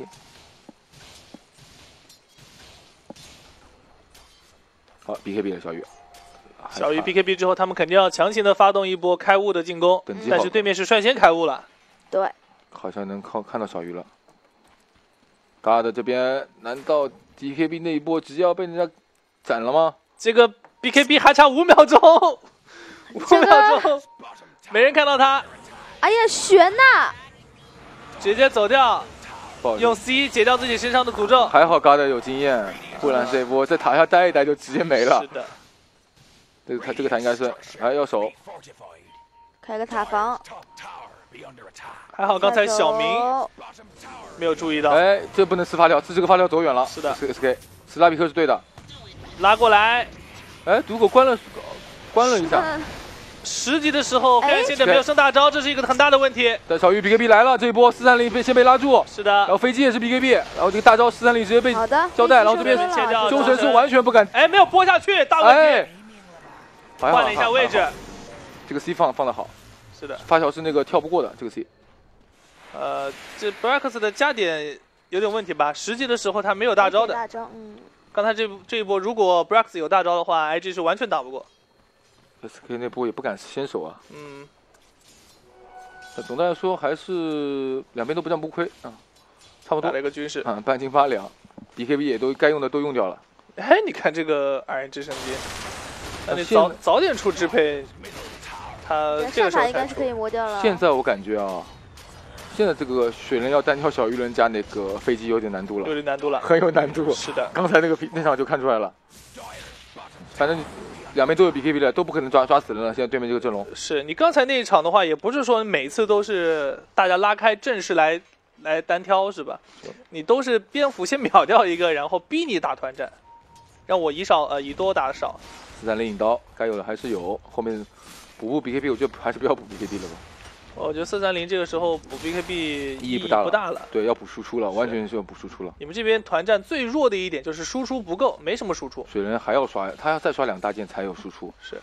好 ，B K B 了，小鱼。 小鱼 B K B 之后，他们肯定要强行的发动一波开悟的进攻，但是对面是率先开悟了。 对， 好像能靠看到小鱼了。God 这边难道 B K B 那一波直接要被人家斩了吗？ 这个 B K B 还差五秒钟，五秒钟，没人看到他。 哎呀，悬呐！ 直接走掉，用 C 解掉自己身上的诅咒。 还好 God 有经验。 不然这一波在塔下待一待就直接没了。 是的， 这个塔这个塔应该是还要守， 开个塔防。 还好刚才小明没有注意到。 哎，这不能吃发条，吃这个发条走远了。 是的 ，S K， 斯拉比克是对的。 拉过来。 哎，毒狗关了，关了一下。 十级的时候，看现在没有升大招，这是一个很大的问题。 但小鱼 B K B 来了，这一波四三零被先被拉住。 是的。 然后飞机也是 B K B， 然后这个大招四三零直接被交代，然后这边周神是完全不敢。 哎，没有拨下去，大问题。 哎， 换了一下位置。 这个 C 放放的好。 是的。 发条是那个跳不过的这个 C。 呃，这 Brax 的加点有点问题吧？十级的时候他没有大招的。 大招，嗯。 刚才这这一波，如果 Brax 有大招的话 ，I G 是完全打不过。 S K 那波也不敢先手啊。 嗯。 总的来说还是两边都不占不亏啊，差不多。 打了一个军事啊，半斤八两 ，B K B 也都该用的都用掉了。 哎，你看这个二人直升机，那你早早点出支配，他这个时候应该是可以磨掉了。 现在我感觉啊。现在这个水人要单挑小鱼人加那个飞机有点难度了， 有点难度了， 很有难度。 是的， 刚才那个那场就看出来了。反正两边都有 B K B 的，都不可能抓抓死人了。现在对面这个阵容， 是你刚才那一场的话，也不是说每次都是大家拉开阵势来来单挑是吧？你都是蝙蝠先秒掉一个，然后逼你打团战，让我以少呃以多打少。 四三零引刀该有的还是有，后面补补 B K B， 我觉得还是不要补 B K B 了吧。 我觉得四三零这个时候补 B K B 意义不大了， 不大了。 对，要补输出了，完全是要补输出了。 你们这边团战最弱的一点就是输出不够，没什么输出。 水人还要刷，他要再刷两大件才有输出。 是。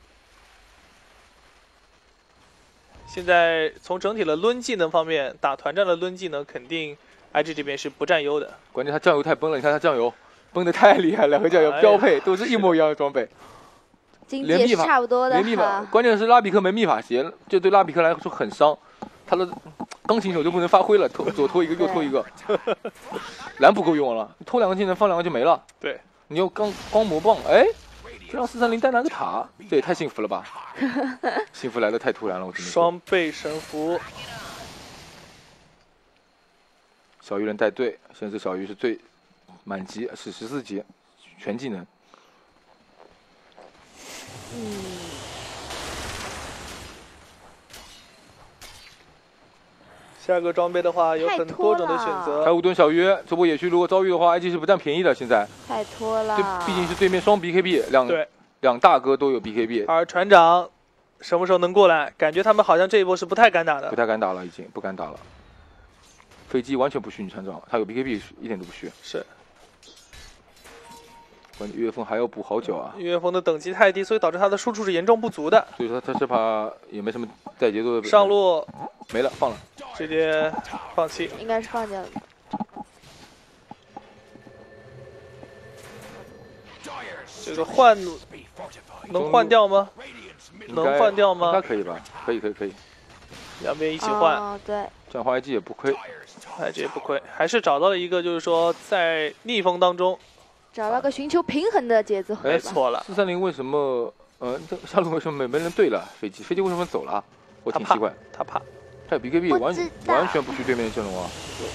现在从整体的抡技能方面，打团战的抡技能肯定 I G 这边是不占优的。 关键他酱油太崩了，你看他酱油崩的太厉害了，两个酱油标配都是一模一样的装备。 连密法差不多的， 连密法，关键是拉比克没密法鞋，这对拉比克来说很伤，他的钢琴手就不能发挥了，拖左拖一个右拖一个，蓝不够用了，拖两个技能放两个就没了。 对， 你用钢光魔棒，哎，这让四三零单拿个塔，这也太幸福了吧！幸福来的太突然了，我只能说。 双倍神符， 小鱼人带队，现在小鱼是最满级，是十四级，全技能。 嗯， 下个装备的话有很多种的选择。 开五吨小鱼，这波野区如果遭遇的话 ，I G 是不占便宜的。现在太拖了， 这毕竟是对面双 B K B， 两两大哥都有 B K B。 而船长什么时候能过来？感觉他们好像这一波是不太敢打的， 不太敢打了，已经不敢打了。飞机完全不虚拟船长，他有 B K B 一点都不虚。 是。 关键岳峰还要补好久啊！ 岳峰的等级太低，所以导致他的输出是严重不足的。 所以说他这把也没什么带节奏的。 上路没了，放了， 直接放弃。 应该是放掉了。 这个换能换掉吗？能换掉吗？ 应该可以吧？可以，可以，可以。 两边一起换， 哦、对， 这样的话 I G 也不亏 ，I G 也不亏，还是找到了一个，就是说在逆风当中。 找到个寻求平衡的节奏， 没错了。 四三零为什么？呃，这下路为什么没没人对了？飞机，飞机为什么走了？我挺奇怪。 他怕。 他有 B K B 完完全不去对面的阵容啊。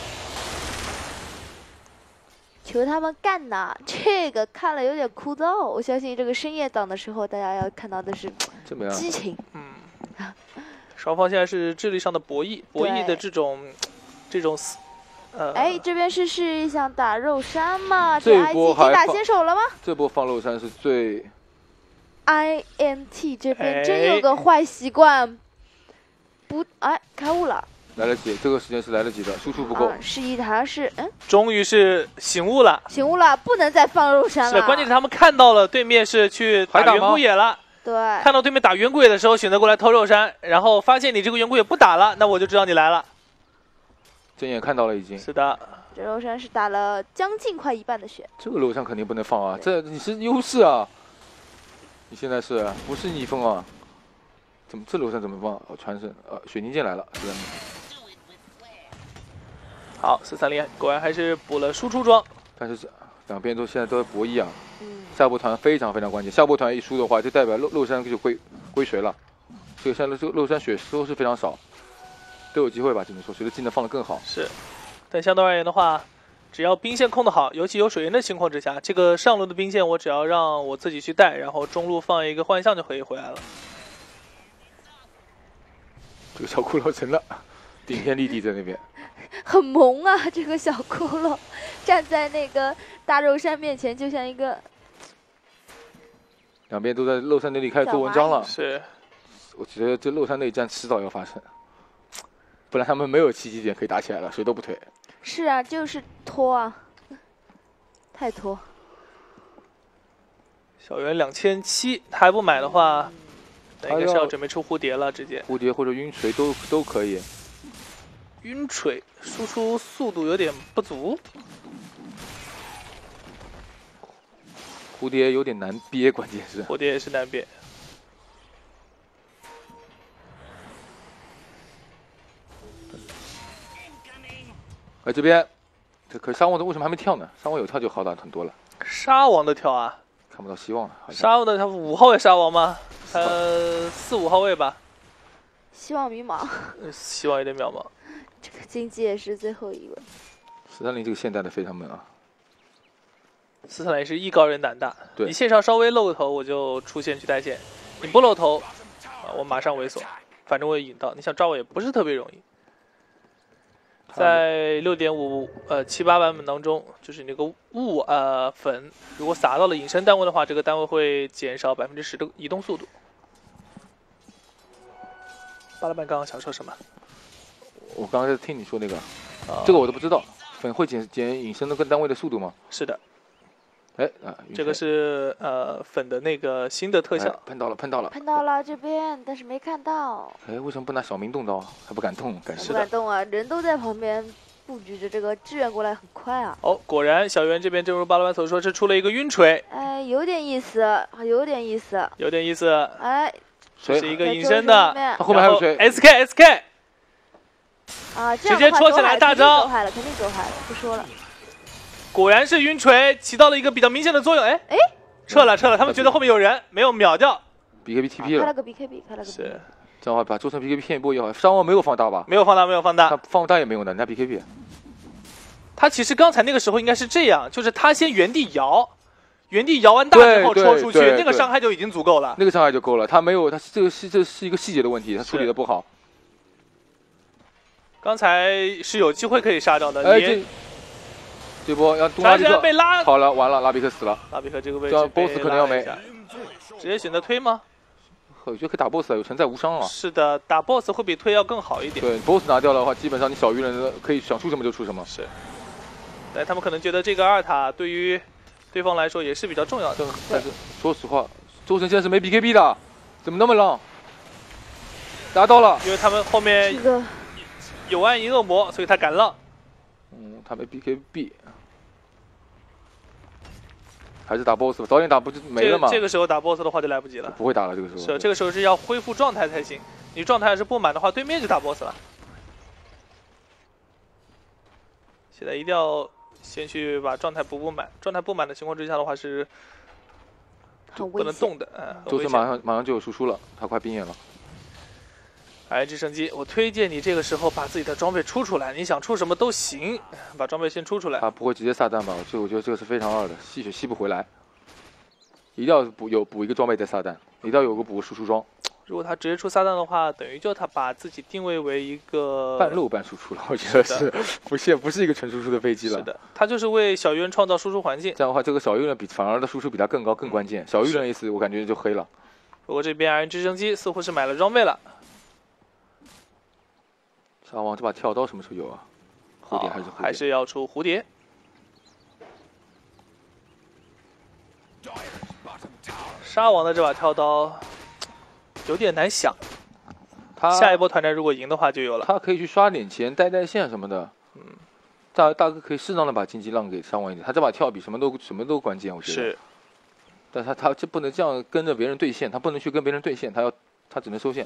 求他们干呐！这个看了有点枯燥。我相信这个深夜档的时候，大家要看到的是怎么样激情。 嗯。双方现在是智力上的博弈，博弈的这种这种。呃、 哎，这边是示意想打肉山吗？ 这一波还打先手了吗？ 这波放肉山是最。 I N T 这边真有个坏习惯，哎、不，哎，开悟了。 来得及，这个时间是来得及的，输出不够。 啊、示意好像是，嗯， 终于是醒悟了， 醒悟了，不能再放肉山了。 是，关键是他们看到了对面是去打远古野了。 对， 看到对面打远古野的时候，选择过来偷肉山，然后发现你这个远古野不打了，那我就知道你来了。 睁眼看到了，已经是的。 这肉山是打了将近快一半的血， 这个肉山肯定不能放啊！这你是优势啊！你现在是不是逆风啊？怎么这肉山怎么放？哦，传声，呃，水晶剑来了，是的。 好，四三零果然还是补了输出装， 但是两边都现在都在博弈啊。 嗯。 下波团非常非常关键，下波团一输的话，就代表肉肉山就归归谁了。这个现在这个肉山血都是非常少。都有机会吧，只能说谁的技能放得更好。 是，但相对而言的话，只要兵线控得好，尤其有水源的情况之下，这个上路的兵线我只要让我自己去带，然后中路放一个幻象就可以回来了。 这个小骷髅成了顶天立地在那边， 很萌啊！这个小骷髅站在那个大肉山面前，就像一个。 两边都在肉山内里开始做文章了。 是， 我觉得这肉山内战迟早要发生，不然他们没有奇迹点可以打起来了，谁都不退。 是啊，就是拖啊，太拖。 小圆两千七，他还不买的话，那应该是要准备出蝴蝶了，直接。 蝴蝶或者晕锤都都可以。 晕锤输出速度有点不足。 蝴蝶有点难憋，关键是。 蝴蝶也是难憋。 哎，这边，这可沙王的为什么还没跳呢？沙王有跳就好打很多了。 沙王的跳啊？ 看不到希望了。 沙王的他五号位沙王吗？呃，四五号位吧。 希望迷茫。 希望有点渺茫。 这个经济也是最后一位。 斯坦林这个线带的非常猛啊。 斯特兰是艺高人胆大， 对你线上稍微露头我就出线去带线，你不露头，啊，我马上猥琐，反正我也引到，你想抓我也不是特别容易。在六点五呃七八版本当中，就是那个雾呃粉，如果撒到了隐身单位的话，这个单位会减少百分之十的移动速度。巴拉曼刚刚想说什么？ 我刚刚在听你说那个， 啊、 这个我都不知道，粉会减减隐身的跟单位的速度吗？ 是的。 哎啊， 这个是呃粉的那个新的特效， 哎、碰到了碰到了碰到了这边，但是没看到。 哎，为什么不拿小明动刀？还不敢动，敢不敢动啊！人都在旁边布局着，这个支援过来很快啊。 哦，果然小圆这边正如巴拉曼所说，是出了一个晕锤。 哎，有点意思，有点意思， 有点意思。 哎， 这是一个隐身的， 他后面还有谁 ？S K S K。 啊， 直接戳起来大招， 走海了，肯定走海了，不说了。 果然是晕锤起到了一个比较明显的作用。哎哎， 撤了撤了，他们觉得后面有人，没有秒掉。 B K B T P 了， 开了个 B K B， 开了个 B K B。 是， 这样的话把周成 B K B 骗一波也好。伤亡没有放大吧？ 没有放大，没有放大。 他放大也没有的，人家 B K B。 他其实刚才那个时候应该是这样，就是他先原地摇，原地摇完大之后戳出去，那个伤害就已经足够了。 那个伤害就够了，他没有，他这个是这是一个细节的问题，他处理的不好。 刚才是有机会可以杀掉的。 哎，这这波要东拉比克被拉， 好了，完了，拉比克死了。 拉比克这个位置 ，boss 可能要没， 直接选择推吗？ 我觉得可以打 boss 了，有存在无伤了。 是的，打 boss 会比推要更好一点。 对 ，boss 拿掉的话，基本上你小鱼人可以想出什么就出什么。 是，但他们可能觉得这个二塔对于对方来说也是比较重要的。 但是说实话，周成现在是没 B K B 的，怎么那么浪？达到了， 因为他们后面有暗影恶魔，所以他敢浪。 嗯，他没 B K B。还是打 boss 吧，早点打不就没了吗？ 这个、这个时候打 boss 的话就来不及了， 不会打了。这个时候是这个时候是要恢复状态才行。你状态要是不满的话，对面就打 boss 了。现在一定要先去把状态补补满，状态不满的情况之下的话是不能动的。嗯， 周深马上马上就有输出了，他快冰眼了。 哎，直升机，我推荐你这个时候把自己的装备出出来，你想出什么都行，把装备先出出来。 他不会直接撒弹吧？就我觉得这个是非常二的，吸血吸不回来，一定要补有补一个装备再撒弹，一定要有个补输出装。 如果他直接出撒弹的话，等于就他把自己定位为一个半漏半输出了，我觉得是不是不是一个纯输出的飞机了。 是的，他就是为小鱼人创造输出环境。 这样的话，这个小鱼人比反而的输出比他更高更关键。小鱼人一死，我感觉就黑了。 不过这边 R N 直升机似乎是买了装备了。 沙王这把跳刀什么时候有啊？蝴蝶还是蝴蝶？ 还是要出蝴蝶。沙王的这把跳刀有点难想。 他下一波团战如果赢的话就有了。 他可以去刷点钱、带带线什么的。嗯，大大哥可以适当的把经济让给沙王一点。他这把跳比什么都什么都关键，我觉得。 是。 但他他这不能这样跟着别人对线，他不能去跟别人对线，他要他只能收线。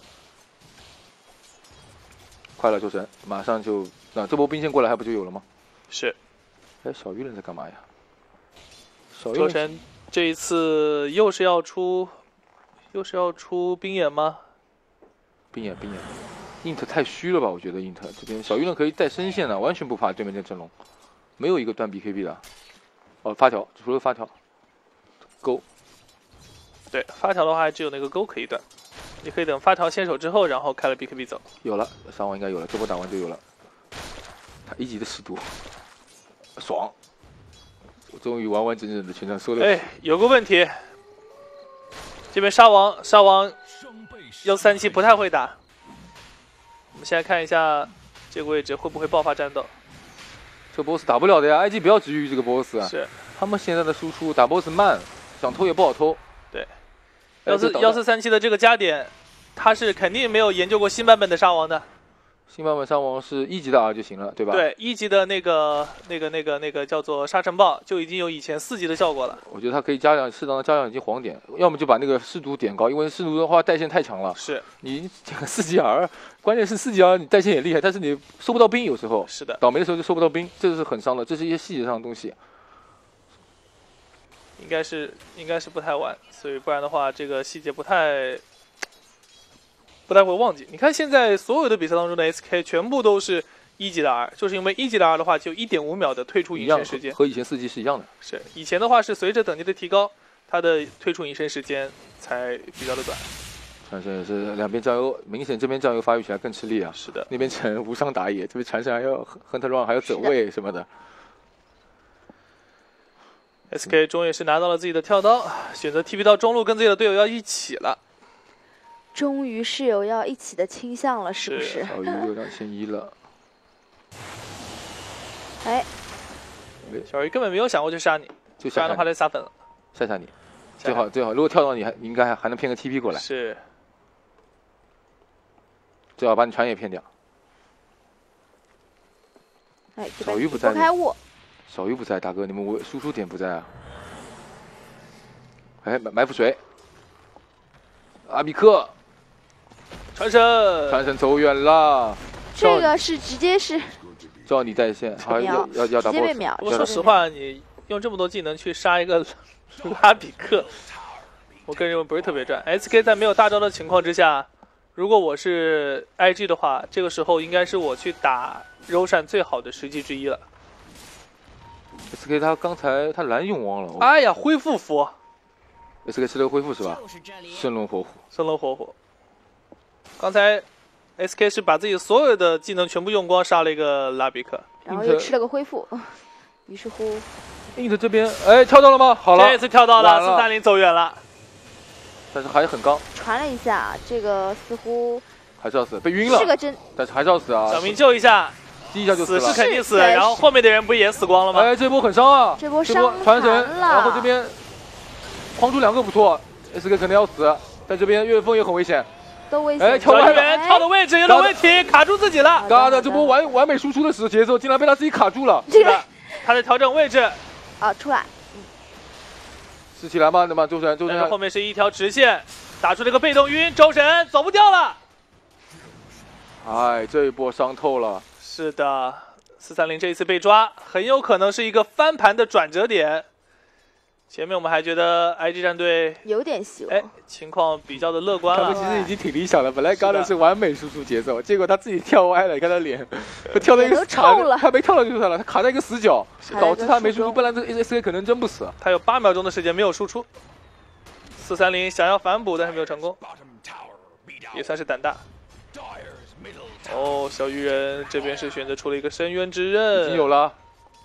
快了，周神，马上就那、啊、这波兵线过来，还不就有了吗？ 是。 哎，小鱼人在干嘛呀？小周神这一次又是要出，又是要出兵眼吗？ 兵眼，兵眼。int 太虚了吧？我觉得 int 这边小鱼人可以带声线的，完全不怕对面的阵容，没有一个断 B K B 的。哦，发条，除了发条，勾。 对，发条的话只有那个勾可以断。 你可以等发条先手之后，然后开了 B K B 走。 有了，伤亡应该有了，这波打完就有了。他一级的湿毒，爽！我终于完完整整的全场收了。 哎，有个问题，这边沙王沙王幺三七不太会打。我们现在看一下这个位置会不会爆发战斗。 这 boss 打不了的呀 ，I G 不要执于这个 boss 啊。 是。 他们现在的输出打 boss 慢，想偷也不好偷。 对。幺四幺四三七的这个加点，他是肯定没有研究过新版本的沙王的。 新版本沙王是一级的 R 就行了，对吧？ 对，一级的那个、那个、那个、那个叫做沙尘暴，就已经有以前四级的效果了。 我觉得它可以加量，适当的加量一些黄点，要么就把那个湿毒点高，因为湿毒的话带线太强了。 是你这个四级 R， 关键是四级 R 你带线也厉害，但是你收不到兵，有时候是的， 倒霉的时候就收不到兵，这是很伤的，这是一些细节上的东西。 应该是应该是不太晚，所以不然的话，这个细节不太。不太会忘记。你看现在所有的比赛当中的 S K 全部都是一级的 R， 就是因为一级的 R 的话就一点五秒的退出隐身时间， 和以前四级是一样的。 是以前的话是随着等级的提高，它的退出隐身时间才比较的短。 传神也是两边酱油，明显这边酱油发育起来更吃力啊。 是的， 那边陈无伤打野，这边传神还要亨特 run 还要走位什么的。 S K 终于是拿到了自己的跳刀，选择 T P 到中路跟自己的队友要一起了。 终于是有要一起的倾向了，是不是？ 小鱼有两千一了。 哎， 小鱼根本没有想过去杀你， 就杀的话就撒粉了， 吓吓你。最好最好，如果跳到你还应该还还能骗个 T P 过来。 是。 最好把你船也骗掉。 哎， 小鱼不在。 开雾。 小鱼不在，大哥，你们我输出点不在啊。哎，埋埋伏水。阿比克。 传神， 传神走远了。 这个是直接是， 照你带线，还要要要打 boss。 直接被秒。 不过说实话，你用这么多技能去杀一个拉比克，我个人认为不是特别赚。S K 在没有大招的情况之下，如果我是 I G 的话，这个时候应该是我去打柔善最好的时机之一了。 S K 他刚才他蓝用忘了。 哎呀，恢复符。 S K 吃了个恢复是吧？生龙活虎。 生龙活虎。刚才 S K 是把自己所有的技能全部用光，杀了一个拉比克， 然后又吃了个恢复，于是乎 ，int 这边哎跳到了吗？好了， 这次跳到了，四三零走远了， 但是还是很刚。 传了一下，这个似乎还是要死，被晕了， 是个真， 但是还是要死啊！ 小明救一下， 第一下就死了， 死是肯定死，然后后面的人不也死光了吗？ 哎，这波很伤啊， 这波伤传神，然后这边框住两个不错 ，S K 可能要死，但这边岳峰也很危险。 都危险！ 哎，跳小圆跳的位置有点问题，卡住自己了。 嘎的这波完完美输出的时节奏，竟然被他自己卡住了。 是的，他在调整位置。 啊，出来。 吃起来吗？那么周神，周神后面是一条直线，打出了个被动晕，周神走不掉了。 哎，这一波伤透了。 是的，四三零这一次被抓，很有可能是一个翻盘的转折点。前面我们还觉得 I G 战队有点希望， 哎，情况比较的乐观了。 他们其实已经挺理想了，本来刚的是完美输出节奏，结果他自己跳歪了，你看他脸，他跳到一个臭了， 他没跳到就算了，他卡在一个死角，导致他没输出，不然这 S K 可能真不死。 他有八秒钟的时间没有输出，四三零想要反补，但是没有成功，也算是胆大。哦，小鱼人这边是选择出了一个深渊之刃， 已经有了。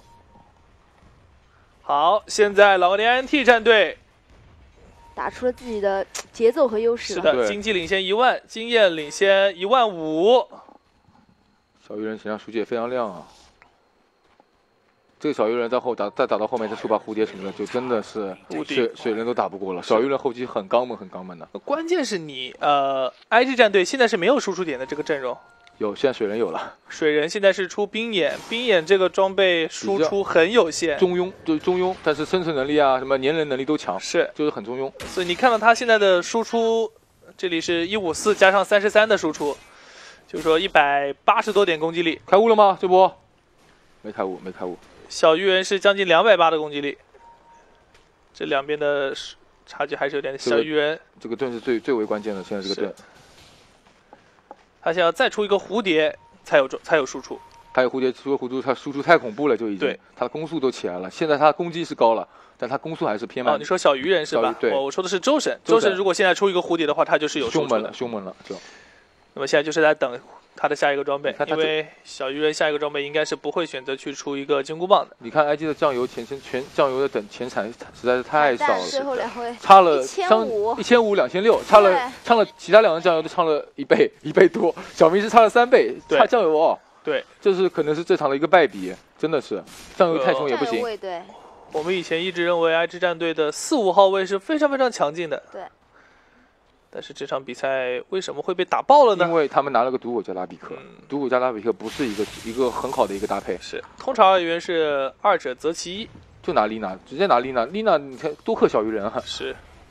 好，现在老年 N T 战队打出了自己的节奏和优势。 是的，经济领先一万，经验领先一万五。 小鱼人形象数据也非常亮啊。这个小鱼人在后打，再打到后面再出把蝴蝶什么的，就真的是水水人都打不过了。小鱼人后期很刚猛，很刚猛的。 关键是你呃 ，I G 战队现在是没有输出点的这个阵容。 有，现在水人有了。 水人现在是出冰眼，冰眼这个装备输出很有限， 中庸就是中庸，但是生存能力啊，什么粘人能力都强， 是就是很中庸。 所以你看到他现在的输出，这里是一五四加上三十三的输出，就是说一百八十多点攻击力。 开悟了吗？这波没开悟，没开悟。 小鱼人是将近两百八的攻击力，这两边的差距还是有点。小鱼人这个盾是最最为关键的，现在这个盾。 他想要再出一个蝴蝶才有才有输出， 他有蝴蝶出了弧度，他输出太恐怖了，就已经对， 他的攻速都起来了。现在他攻击是高了，但他攻速还是偏慢。 哦，你说小鱼人是吧？ 对、 哦，我说的是周神。周神如果现在出一个蝴蝶的话，他就是有凶猛了，凶猛了就。 那么现在就是在等他的下一个装备，因为小鱼人下一个装备应该是不会选择去出一个金箍棒的。 你看 I G 的酱油前全全酱油的等前产实在是太少了， 最后两回差了一千五、 一千五、两千六，差了差了其他两个酱油都差了一倍一倍多，小明是差了三倍，差酱油哦。 对， 这是可能是这场的一个败笔，真的是酱油太凶也不行。 对， 我们以前一直认为 I G 战队的四五号位是非常非常强劲的。 对。 但是这场比赛为什么会被打爆了呢？ 因为他们拿了个毒狗加拉比克，嗯、毒狗加拉比克不是一个一个很好的一个搭配。 是，通常而言是二者择其一， 就拿丽娜，直接拿丽娜。丽娜，你看多克小鱼人啊！ 是。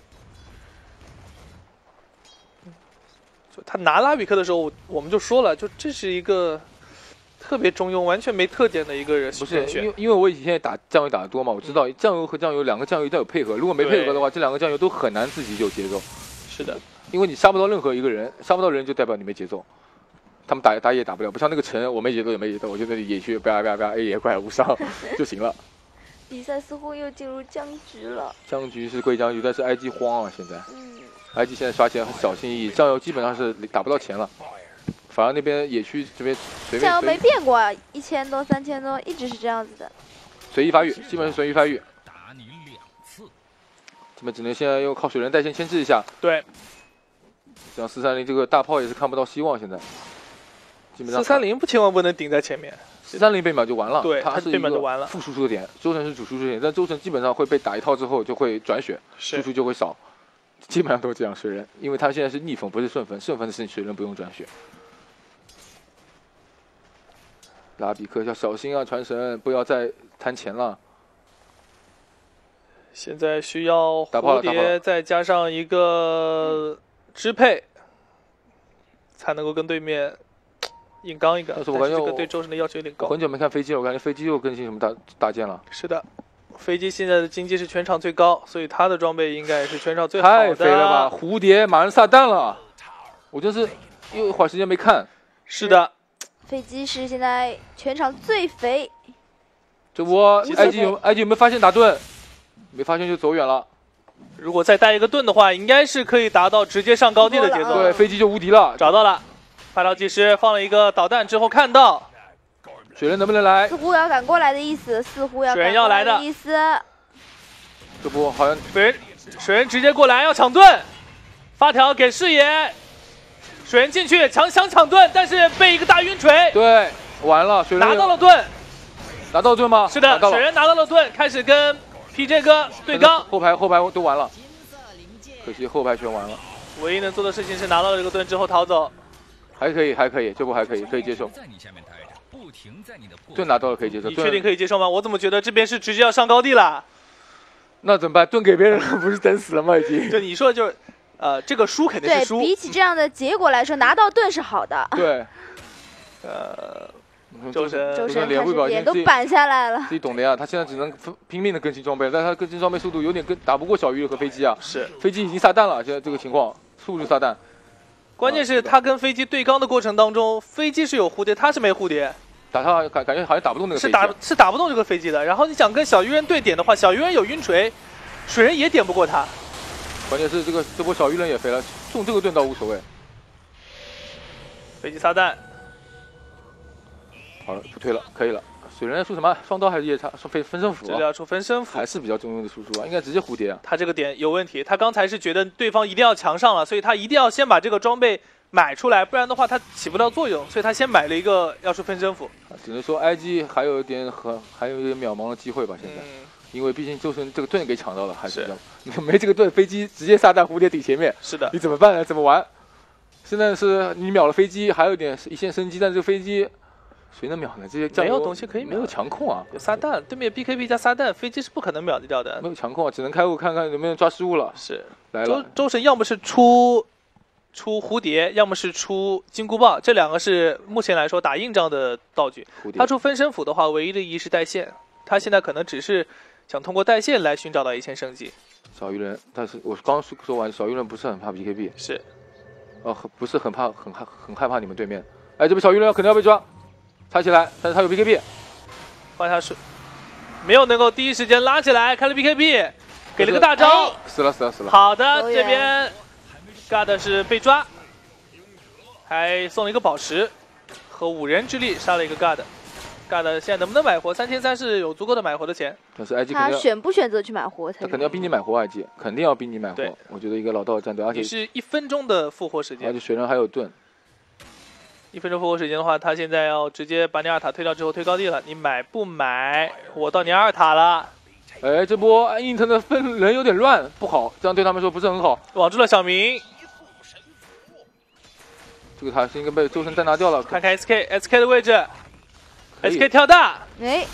就他拿拉比克的时候，我们就说了，就这是一个特别中庸、完全没特点的一个人。 不是，因为因为我以前打酱油打得多嘛，我知道酱油和酱油两个酱油都有配合，如果没配合的话，这两个酱油都很难自己有节奏。 是的。 因为你杀不到任何一个人，杀不到人就代表你没节奏。他们打打野打不了，不像那个陈，我没节奏也没节奏，我就在那里野区叭叭叭 A 野怪无伤就行了。 比赛似乎又进入僵局了。 僵局是归僵局，但是 I G 慌啊，现在。 嗯。 I G 现在刷钱很小心翼翼，酱油基本上是打不到钱了，反而那边野区这边随便。 酱油没变过啊，一千多、三千多，一直是这样子的。 随意发育，基本是随意发育。打你两次。这边只能现在用靠水人带线牵制一下。 对。 像四三零这个大炮也是看不到希望，现在基本上四三零不千万不能顶在前面， 四三零被秒就完了， 对， 他是被秒就完了。 副输出点，周神是主输出点，但周神基本上会被打一套之后就会转血，输出就会少，基本上都是这样水人，因为他现在是逆风不是顺风，顺风的是水人不用转血。拉比克要小心啊，传神不要再贪钱了。 现在需要蝴蝶再加上一个支配，才能够跟对面硬刚一个。 但是我感觉这个对周深的要求有点高。 很久没看飞机了，我感觉飞机又更新什么大大件了。 是的，飞机现在的经济是全场最高，所以他的装备应该也是全场最好的。 太肥了吧！蝴蝶马上撒蛋了，我真是又一会儿时间没看。 是的， 飞机是现在全场最肥。 这波埃及有埃及有没有发现打盾？没发现就走远了。 如果再带一个盾的话，应该是可以达到直接上高地的节奏。 对，飞机就无敌了。 找到了，发条技师放了一个导弹之后看到， 水人能不能来？ 似乎要赶过来的意思，似乎要水人要来的意思。 这波好像水人水人直接过来要抢盾，发条给视野，水人进去抢想抢盾，但是被一个大晕锤。 对，完了，水人拿到了盾， 拿到盾吗？ 是的，水人拿到了盾，开始跟 P J 哥对刚， 后排后排都完了，可惜后排全完了。 唯一能做的事情是拿到了这个盾之后逃走， 还可以，还可以，这波还可以，可以接受。盾拿到了可以接受。 你确定可以接受吗？我怎么觉得这边是直接要上高地了？ 那怎么办？盾给别人了，不是等死了吗？已经。 就你说的就是，呃，这个输肯定是输。 对比起这样的结果来说，拿到盾是好的。 对。 呃。周深， 周深脸脸都板下来了。 自己懂的呀，他现在只能拼命的更新装备，但他更新装备速度有点跟打不过小鱼和飞机啊。 是， 飞机已经撒蛋了，现在这个情况，速度撒蛋。 关键是他跟飞机对刚的过程当中，飞机是有蝴蝶，他是没蝴蝶， 打他感感觉好像打不动那个飞机。 是打是打不动这个飞机的。然后你想跟小鱼人对点的话，小鱼人有晕锤，水人也点不过他。 关键是这个这波小鱼人也肥了，中这个盾倒无所谓。 飞机撒蛋。 好了，不推了，可以了。水人要出什么？双刀还是夜叉？分分身符、啊？ 这要出分身符， 还是比较中庸的输出啊，应该直接蝴蝶啊。 他这个点有问题，他刚才是觉得对方一定要强上了，所以他一定要先把这个装备买出来，不然的话他起不到作用，所以他先买了一个要出分身符。 只能说 I G 还有一点很还有一点渺茫的机会吧，现在，嗯、因为毕竟周深这个盾给抢到了，还是比较你没这个盾，飞机直接撒旦蝴蝶顶前面， 是的， 你怎么办呢？怎么玩？现在是你秒了飞机，还有一点一线生机，但这个飞机。谁能秒呢？这些没有东西可以秒， 没有强控啊。 有撒旦，对面 B K B 加撒旦，飞机是不可能秒得掉的。 没有强控啊，只能开路看看有没有抓失误了。 是， 来了。 周周神要么是出出蝴蝶，要么是出金箍棒，这两个是目前来说打硬仗的道具。他出分身符的话，唯一的意义是带线。他现在可能只是想通过带线来寻找到一线生机。 小鱼人，但是我刚说完，小鱼人不是很怕 B K B， 是， 哦，不是很怕，很害很害怕你们对面。哎，这边小鱼人肯定要被抓。 插起来，但是他有 B K B， 放下水，没有能够第一时间拉起来，开了 B K B， 给了个大招， 死了死了死了。 好的，这边 God 是被抓，还送了一个宝石，和五人之力杀了一个 God。God 现在能不能买活？三千三是有足够的买活的钱。 但是 I G 他选不选择去买活？他肯定要逼你买活 I G， 肯定要逼你买活。我觉得一个老道的战队，而且是一分钟的复活时间， 而且雪人还有盾。 一分钟复活时间的话，他现在要直接把尼尔塔推掉之后推高地了。你买不买？我到尼尔塔了。 哎，这波英腾的分人有点乱，不好，这样对他们说不是很好。 网住了小明。 这个塔是应该被周深单拿掉了。 看看 S K，S K 的位置。S K 跳大， 哎，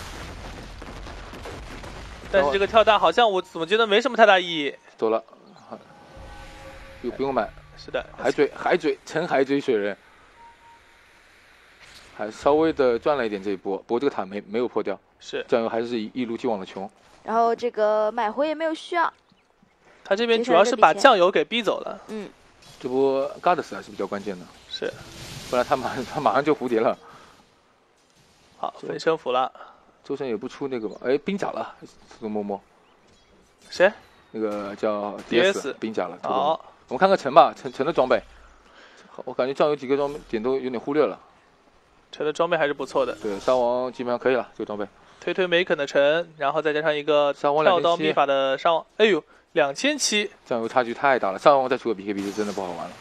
但是这个跳大好像我怎么觉得没什么太大意义。 走了，又不用买。 是的， 海追海追陈海追水人，还稍微的赚了一点这一波，不过这个塔没没有破掉。 是， 酱油还是一一如既往的穷。 然后这个买回也没有需要， 他这边主要是把酱油给逼走了。 嗯， 这波 Goddess 还是比较关键的。 是， 不然他马他马上就蝴蝶了。 好，分胜负了。 周深也不出那个吧？哎，冰甲了，偷偷摸摸。 谁？ 那个叫 D S 冰甲了。 好， 我们看看陈吧，陈陈的装备。我感觉酱油几个装备点都有点忽略了。 陈的装备还是不错的。 对，山王基本上可以了，这个装备。 推推梅肯的陈，然后再加上一个跳刀秘法的伤亡。哎呦，两千七， 酱油差距太大了。上王再出个 B K B 就真的不好玩了。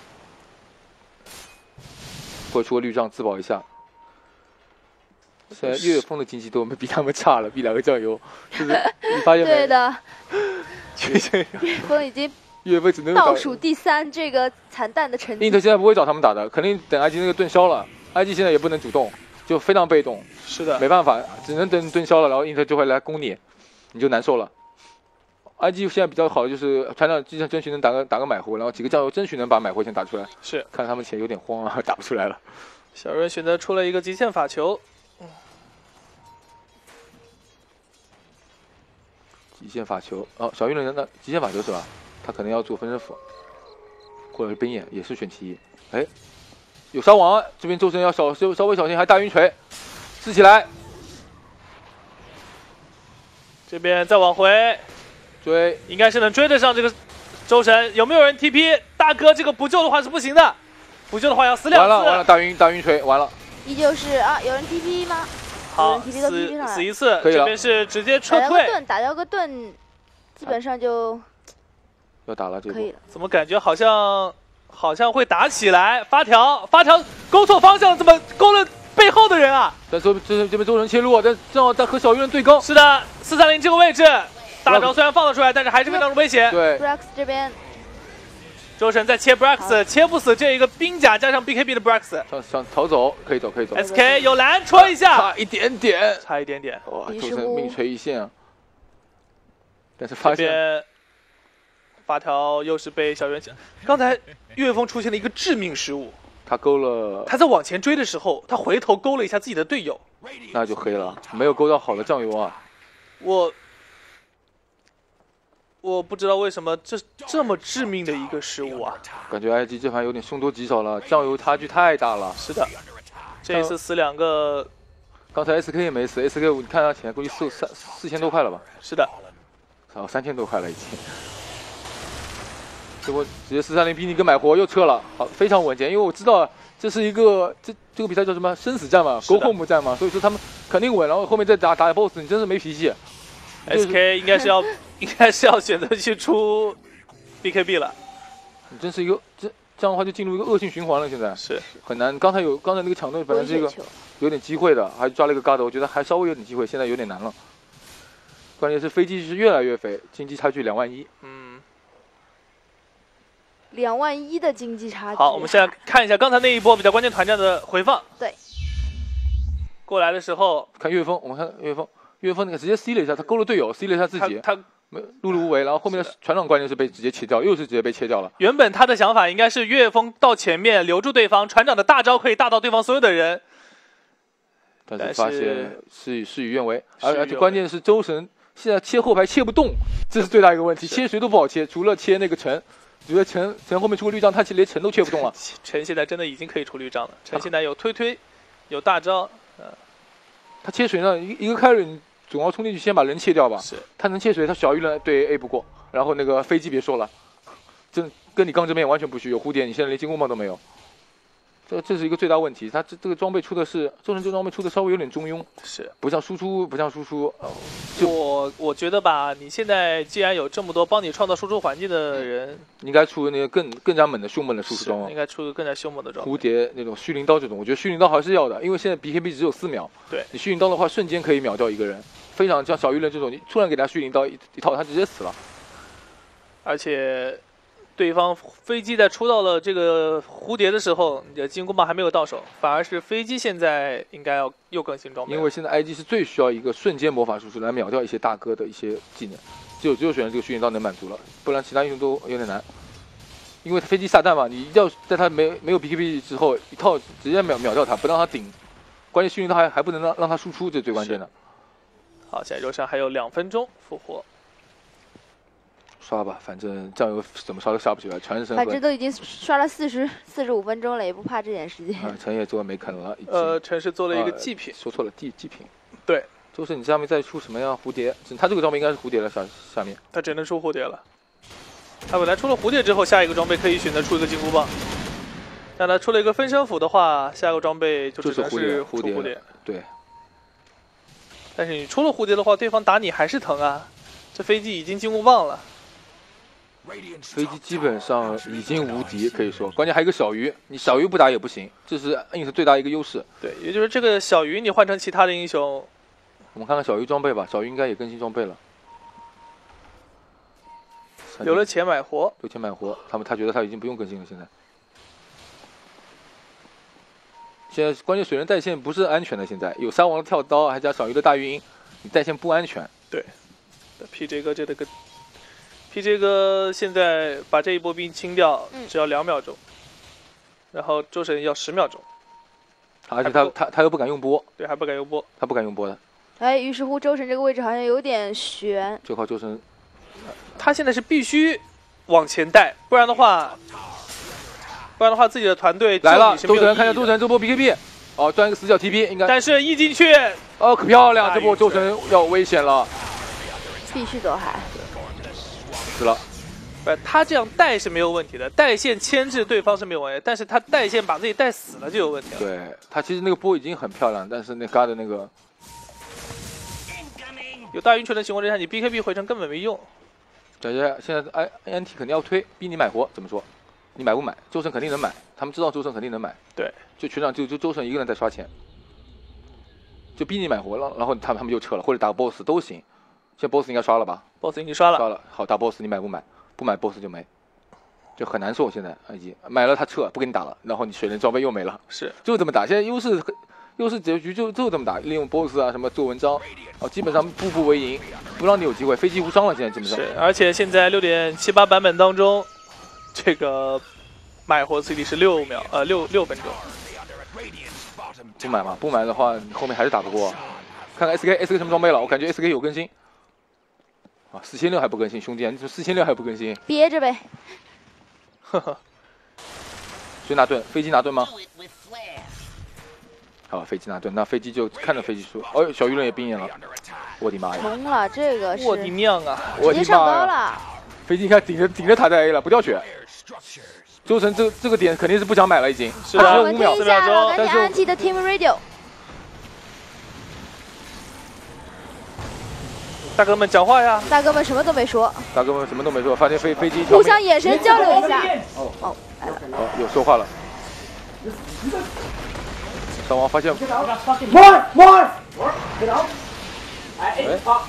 或者出个绿杖自保一下。现在岳峰的经济都比他们差了，比两个酱油，就是你发现没？ 对的， 岳峰已经岳峰只能倒数第三，这个惨淡的成绩。 英特现在不会找他们打的，肯定等 I G 那个盾消了 ，I G 现在也不能主动，就非常被动。 是的， 没办法，只能等盾消了，然后英特就会来攻你，你就难受了。I G 现在比较好的就是船长机上争取能打个打个买活，然后几个酱油争取能把买活先打出来。 是， 看他们钱有点慌啊，打不出来了。 小人选择出了一个极限法球。 极限法球哦，小鱼人的极限法球是吧？他可能要做分身符，或者是冰眼，也是选其一。哎，有伤亡，这边周深要小稍稍微小心，还大晕锤，刺起来。 这边再往回追， 应该是能追得上这个周深。有没有人 T P？ 大哥，这个不救的话是不行的，不救的话要死两次。 完了完了，大晕大晕锤，完了。 依旧是啊，有人 T P 吗？ 好，死死一次，这边是直接撤退。 打掉个盾，打掉个盾，基本上就要打了，这可以了。 怎么感觉好像好像会打起来？发条发条勾错方向，怎么勾了背后的人啊？ 但周这这边周人切入，但正好在和小鱼人对刚。 是的，四三零这个位置，大招虽然放了出来，但是还是非常危险。 对 ，Brax 这边。 周深在切 Brax， 切不死这一个冰甲加上 B K B 的 Brax， 想想逃走可以走可以走。 S K 有蓝戳一下， 差一点点， 差一点点。 哇，周深命垂一线啊！但是发现发条又是被小圆抢。刚才岳峰出现了一个致命失误， 他勾了， 他在往前追的时候，他回头勾了一下自己的队友， 那就黑了，没有勾到好的酱油啊！ 我。我不知道为什么这这么致命的一个失误啊！ 感觉 I G 这盘有点凶多吉少了，酱油差距太大了。 是的，这一次死两个， 刚才 S K 也没死 ，S K 你看他钱估计四三四千多块了吧？ 是的， 哦三千多块了已经。这波直接四三零逼你个买活又撤了，好非常稳健，因为我知道这是一个这这个比赛叫什么生死战嘛，Go Home 战嘛，所以说他们肯定稳，然后后面再打打 boss， 你真是没脾气。 S K 应该是要。应该是要选择去出 B K B 了， 你真是一个这这样的话就进入一个恶性循环了，现在是很难。刚才有刚才那个抢盾本来是一个有点机会的，还抓了一个 God， 我觉得还稍微有点机会，现在有点难了。关键是飞机是越来越肥，经济差距两万一， 嗯， 两万一的经济差距。 好，我们现在看一下刚才那一波比较关键团战的回放。 对， 过来的时候看岳峰，我们看岳峰。岳峰那个直接 C 了一下，他勾了队友 ，C 了一下自己， 他没碌碌无为，然后后面的船长关键是被直接切掉，又是直接被切掉了。 原本他的想法应该是岳峰到前面留住对方，船长的大招可以大到对方所有的人， 但是发现事事与愿违，而而且关键是周神现在切后排切不动，这是最大一个问题，切谁都不好切，除了切那个陈，觉得陈陈后面出个绿杖，他连陈都切不动了。 陈现在真的已经可以出绿杖了，陈现在有推推，有大招。 嗯， 他切水呢，一一个开瑞你总要冲进去先把人切掉吧。 是， 他能切水，他小鱼人对 A 不过，然后那个飞机别说了，这跟你刚这边完全不虚，有蝴蝶，你现在连进攻棒都没有。这这是一个最大问题，他这这个装备出的是周神这装备出的稍微有点中庸， 是不像输出不像输出。呃、 我我觉得吧，你现在既然有这么多帮你创造输出环境的人， 应该出那个更更加猛的凶猛的输出装备， 应该出个更加凶猛的装备。 蝴蝶那种虚灵刀这种，我觉得虚灵刀还是要的，因为现在 B K B 只有四秒， 对你虚灵刀的话，瞬间可以秒掉一个人，非常像小鱼人这种，你突然给他虚灵刀一一套，他直接死了， 而且。对方飞机在出到了这个蝴蝶的时候，你的进攻棒还没有到手，反而是飞机现在应该要又更新装备。 因为现在 I G 是最需要一个瞬间魔法输出来秒掉一些大哥的一些技能，只有只有选择这个虚灵刀能满足了，不然其他英雄都有点难。因为飞机下蛋嘛，你一定要在他没没有 B K B 之后一套直接秒秒掉他，不让他顶。关键虚灵刀还还不能让让他输出，这是最关键的。 好，现在肉身还有两分钟复活。 刷吧，反正酱油怎么刷都下不去了，全是神反正都已经刷了四十四十五分钟了，也不怕这点时间。 啊，陈也做没啃了。 呃，陈是做了一个祭品， 呃、说错了，祭祭品。 对， 就是你下面再出什么样蝴蝶，他这个装备应该是蝴蝶了，下下面。 他只能出蝴蝶了。他本来出了蝴蝶之后，下一个装备可以选择出一个金箍棒，但他出了一个分身斧的话，下一个装备就只能是蝴蝶。 蝴蝶。 对。 但是你出了蝴蝶的话，对方打你还是疼啊。这飞机已经金箍棒了。 飞机基本上已经无敌，可以说，关键还有一个小鱼，你小鱼不打也不行，这是 ins 最大一个优势。 对，也就是这个小鱼，你换成其他的英雄， 我们看看小鱼装备吧，小鱼应该也更新装备了， 留了钱买活， 留钱买活，他们他觉得他已经不用更新了，现在。现在关键水人带线不是安全的，现在有山王的跳刀，还加小鱼的大晕，你带线不安全。 对 ，P J 哥这个个。P J 哥现在把这一波兵清掉，只要两秒钟，嗯、然后周神要十秒钟， 而且他他他又不敢用波， 对，还不敢用波， 他不敢用波的。 哎，于是乎周神这个位置好像有点悬， 就靠周神， 他现在是必须往前带，不然的话，不然的话自己的团队来了。周神看一下周神这波 B K B， 哦，钻一个死角 T P 应该， 但是一进去， 哦，可漂亮，这波周神要危险了， 必须走海。 死了， 不，他这样带是没有问题的，带线牵制对方是没有问题，但是他带线把自己带死了就有问题了。 对他其实那个波已经很漂亮，但是那嘎的那个有大晕拳的情况之下，你 B K B 回城根本没用。 感觉现在 I N T 肯定要推，逼你买活，怎么说？你买不买？周神肯定能买，他们知道周神肯定能买。 对， 就全场就就周神一个人在刷钱，就逼你买活了，然后他们他们就撤了，或者打个 boss 都行。现在 boss 应该刷了吧 ？boss 已经刷了， 刷了。好，打 boss 你买不买？不买 boss 就没，就很难受。现在已经买了他撤，不给你打了，然后你水人装备又没了， 是就这么打。现在优势优势结局就就这么打，利用 boss 啊什么做文章，哦，基本上步步为营，不让你有机会，飞机无伤了。现在基本上是，而且现在六点七八版本当中，这个买活 C D 是六秒，呃六六分钟。 不买嘛，不买的话，你后面还是打不过。看看 S K S K 什么装备了？我感觉 S K 有更新。啊，四千六还不更新，兄弟，你怎么四千六还不更新？ 憋着呗。 呵呵。谁拿盾？飞机拿盾吗？好，飞机拿盾，那飞机就看着飞机输。哦，小鱼人也冰眼了，我的妈呀！ 懵了，这个是。 我的娘啊！ 我的妈呀！ 飞机你看顶着顶着塔在 A 了，不掉血。周神这这个点肯定是不想买了，已经。 是的， 五秒，四秒钟。赶紧安吉的 Team Radio。 大哥们讲话呀！ 大哥们什么都没说。 大哥们什么都没说，发现飞飞机互相眼神交流一下。哦哦，来了。 哦，有说话了。小王发现。 More more。 哎。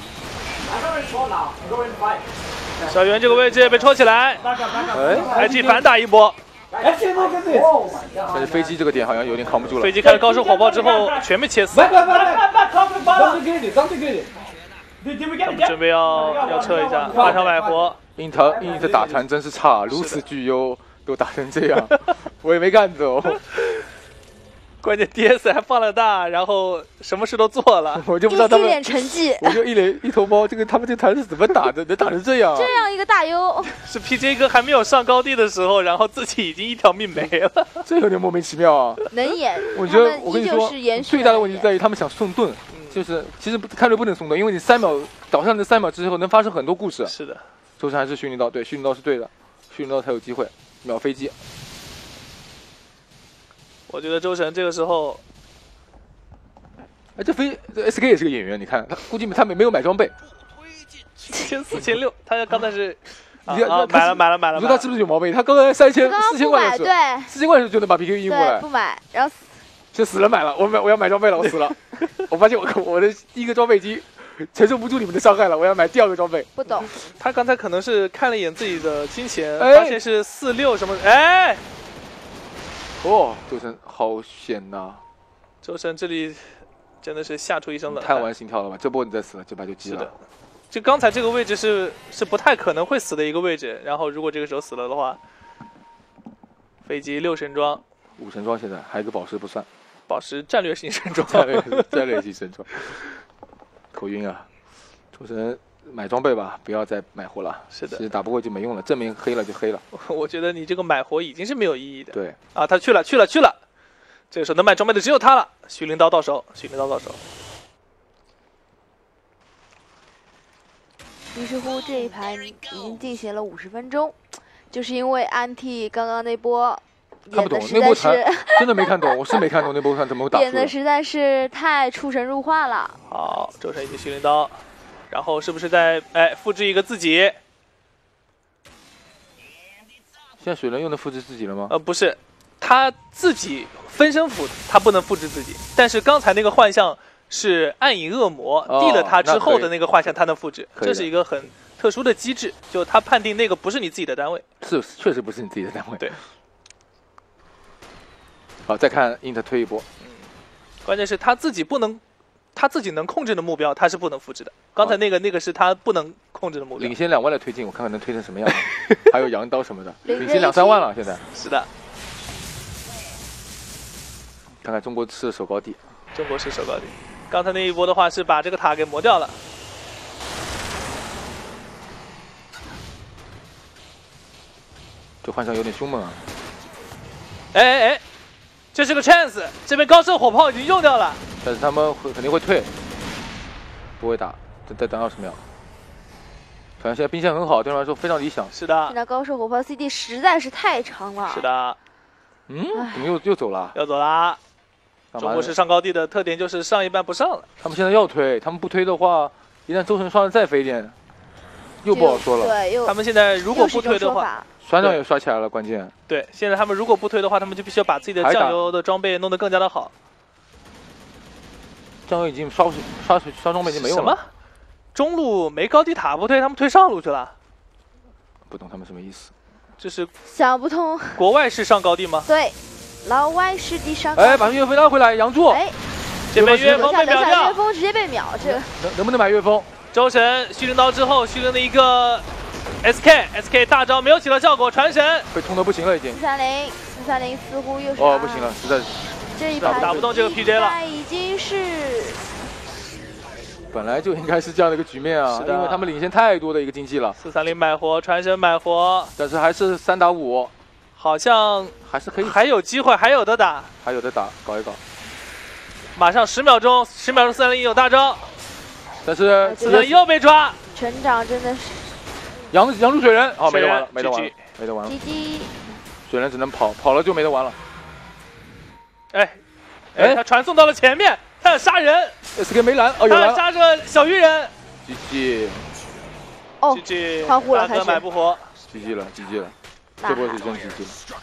小圆这个位置被戳起来， 哎 ，I G 反打一波。 但是飞机这个点好像有点扛不住了。 飞机开了高手火爆之后，全被切死。他们准备要要撤一下，马上买活。 英特英特打残真是差，如此巨优都打成这样，我也没看懂。 关键 D S 还放了大，然后什么事都做了， 我就不知道他们一脸沉寂， 我就一脸一头猫，这个他们这团是怎么打的？能打成这样、啊？ 这样一个大优， 是 P J 哥还没有上高地的时候，然后自己已经一条命没了， 这有点莫名其妙啊！ 能演， 我觉得我跟你说，最大的问题在于他们想送盾，嗯、就是其实开瑞不能送盾，因为你三秒倒上这三秒之后能发生很多故事。 是的， 周深还是虚灵刀，对，虚灵刀是对的，虚灵刀才有机会秒飞机。 我觉得周深这个时候。 哎，这飞这 S K 也是个演员，你看他估计他没没有买装备， 千四千六，他刚才是啊啊买了买了买了， 你说他是不是有毛病？他刚才三千四千块的时候， 对， 四千块的时候就能把 P K 运过来， 不买，然后就死了买了，我买我要买装备了，我死了，我发现我我的第一个装备已经承受不住你们的伤害了，我要买第二个装备。 不懂， 他刚才可能是看了一眼自己的金钱， 哎、 发现是四六什么，哎， 哦，周深好险呐！ 周深这里。真的是吓出一身冷汗， 太玩心跳了吧！这波你再死了，这把就急了。 是的，就刚才这个位置是是不太可能会死的一个位置，然后如果这个时候死了的话，飞机六神装， 五神装现在还有一个宝石不算， 宝石战略性神装， 战略战略性神装，头晕啊！周深买装备吧，不要再买活了。 是的， 其实打不过就没用了，证明黑了就黑了。 我觉得你这个买活已经是没有意义的。 对啊，他去了去了去了。这个时候能买装备的只有他了，虚灵刀到手，虚灵刀到手。 于是乎，这一盘已经进行了五十分钟，就是因为安 T 刚刚那波看不懂，那波团真的没看懂，我是没看懂那波团怎么打出的， 演的实在是太出神入化了。 好，周深已经虚灵刀，然后是不是在哎复制一个自己？ 现在水人又能复制自己了吗？ 呃，不是，他自己。分身符他不能复制自己，但是刚才那个幻象是暗影恶魔递了他之后的那个幻象，他能复制，这是一个很特殊的机制，就他判定那个不是你自己的单位， 是确实不是你自己的单位。 对。 好，再看 int 推一波， 嗯，关键是他自己不能，他自己能控制的目标他是不能复制的。刚才那个那个是他不能控制的目标。 领先两万来推进，我看看能推成什么样。还有羊刀什么的，领先两三万了，现在。 是的。 看看中国是手高地， 中国是手高地。刚才那一波的话是把这个塔给磨掉了。 这幻象有点凶猛啊！ 哎哎哎，这是个 chance， 这边高射火炮已经用掉了， 但是他们会肯定会退，不会打，再再等二十秒。反正现在兵线很好，对他们来说非常理想。 是的。 现在高射火炮 C D 实在是太长了。 是的。 嗯，怎么又又走了？ 要走啦！中国式上高地的特点就是上一半不上了。 他们现在要推，他们不推的话，一旦周深刷的再飞一点，又不好说了。 对，又他们现在如果不推的话， 刷奖也刷起来了，关键。 对，现在他们如果不推的话，他们就必须要把自己的酱油的装备弄得更加的好。 酱油已经刷刷刷装备已经没有了。 什么？中路没高地塔不推，他们推上路去了？ 不懂他们什么意思。 这是想不通。 国外是上高地吗？ 对。老外是地上， 哎，把岳飞拉回来，杨柱， 哎， 这边岳峰被秒掉， 岳峰直接被秒，这个能能不能买岳峰？ 周深虚灵刀之后，虚灵的一个 S K S K 大招没有起到效果，传神被冲的不行了已经。 四三零四三零似乎又是哦不行了，实在是这一盘打不动这个 P J 了， 已经是本来就应该是这样的一个局面啊，因为他们领先太多的一个经济了。 四三零买活，传神买活， 但是还是三打五。 好像还是可以， 还有机会，还有的打， 还有的打，搞一搞。 马上十秒钟，十秒钟四三零有大招， 但是四三零又被抓。 成长真的是杨杨柱水人，哦，没得玩了，没得玩了，没得玩了。 G G， 水人只能跑，跑了就没得玩了。 哎，哎，他传送到了前面，他要杀人 ，S K 没拦，哦有拦，他杀着小鱼人 ，G G， 哦 ，G G， 欢呼了，开始买不活 ，G G 了 ，G G 了。这波是真 G G 了。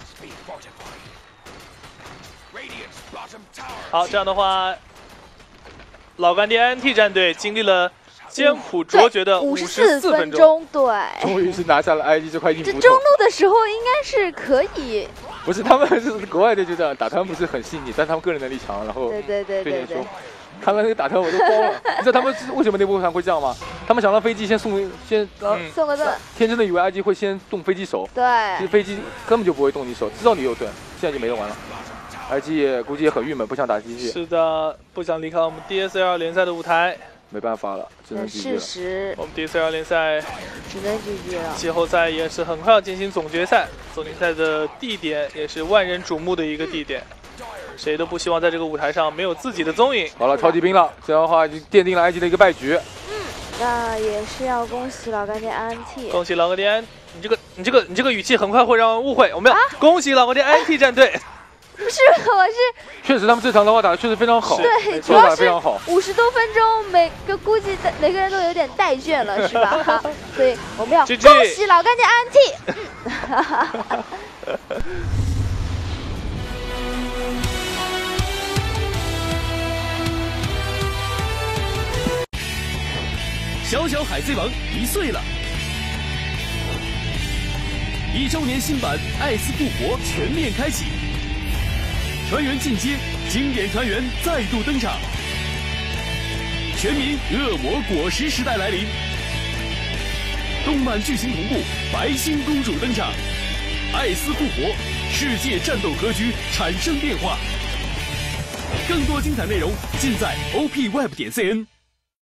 好，这样的话，老干爹 N T 战队经历了艰苦卓绝的五十四分钟， 对， 终于是拿下了 I G 这块硬骨头。 这中路的时候应该是可以。 不是他们是国外的就这样打，他们不是很细腻，但他们个人能力强，然后对对对对对。 看了那个打团我都慌了，你知道他们为什么那波团会这样吗？他们想让飞机先送先、啊嗯、送个盾， 天真的以为 I G 会先动飞机手， 对， 其实飞机根本就不会动你手，知道你有盾，现在就没得玩了。 I G 也估计也很郁闷，不想打机器。 是的，不想离开我们 D S L 联赛的舞台。 没办法了，只能 G G 了。 事实， 我们 D S L 联赛只能 G G 了。 季后赛也是很快要进行总决赛，总决赛的地点也是万人瞩目的一个地点，谁都不希望在这个舞台上没有自己的踪影。 好了，超级兵了，这样的话已经奠定了 I G 的一个败局。 嗯，那也是要恭喜老干爹 I N T。 恭喜老干爹 N， 你这个你这个你这个语气很快会让人误会。我们要、啊、恭喜老干爹 I N T 战队。 不是，我是确实他们这场的话打的确实非常好， 对，主要是五十多分钟，每个估计每个人都有点带倦了，是吧？所以我们要恭喜老干爹 I N T。 小小海贼王一岁了，一周年新版艾斯复活全面开启。船员进阶，经典船员再度登场，全民恶魔果实时代来临，动漫剧情同步，白星公主登场，艾斯复活，世界战斗格局产生变化，更多精彩内容尽在 O P Web 点 C N。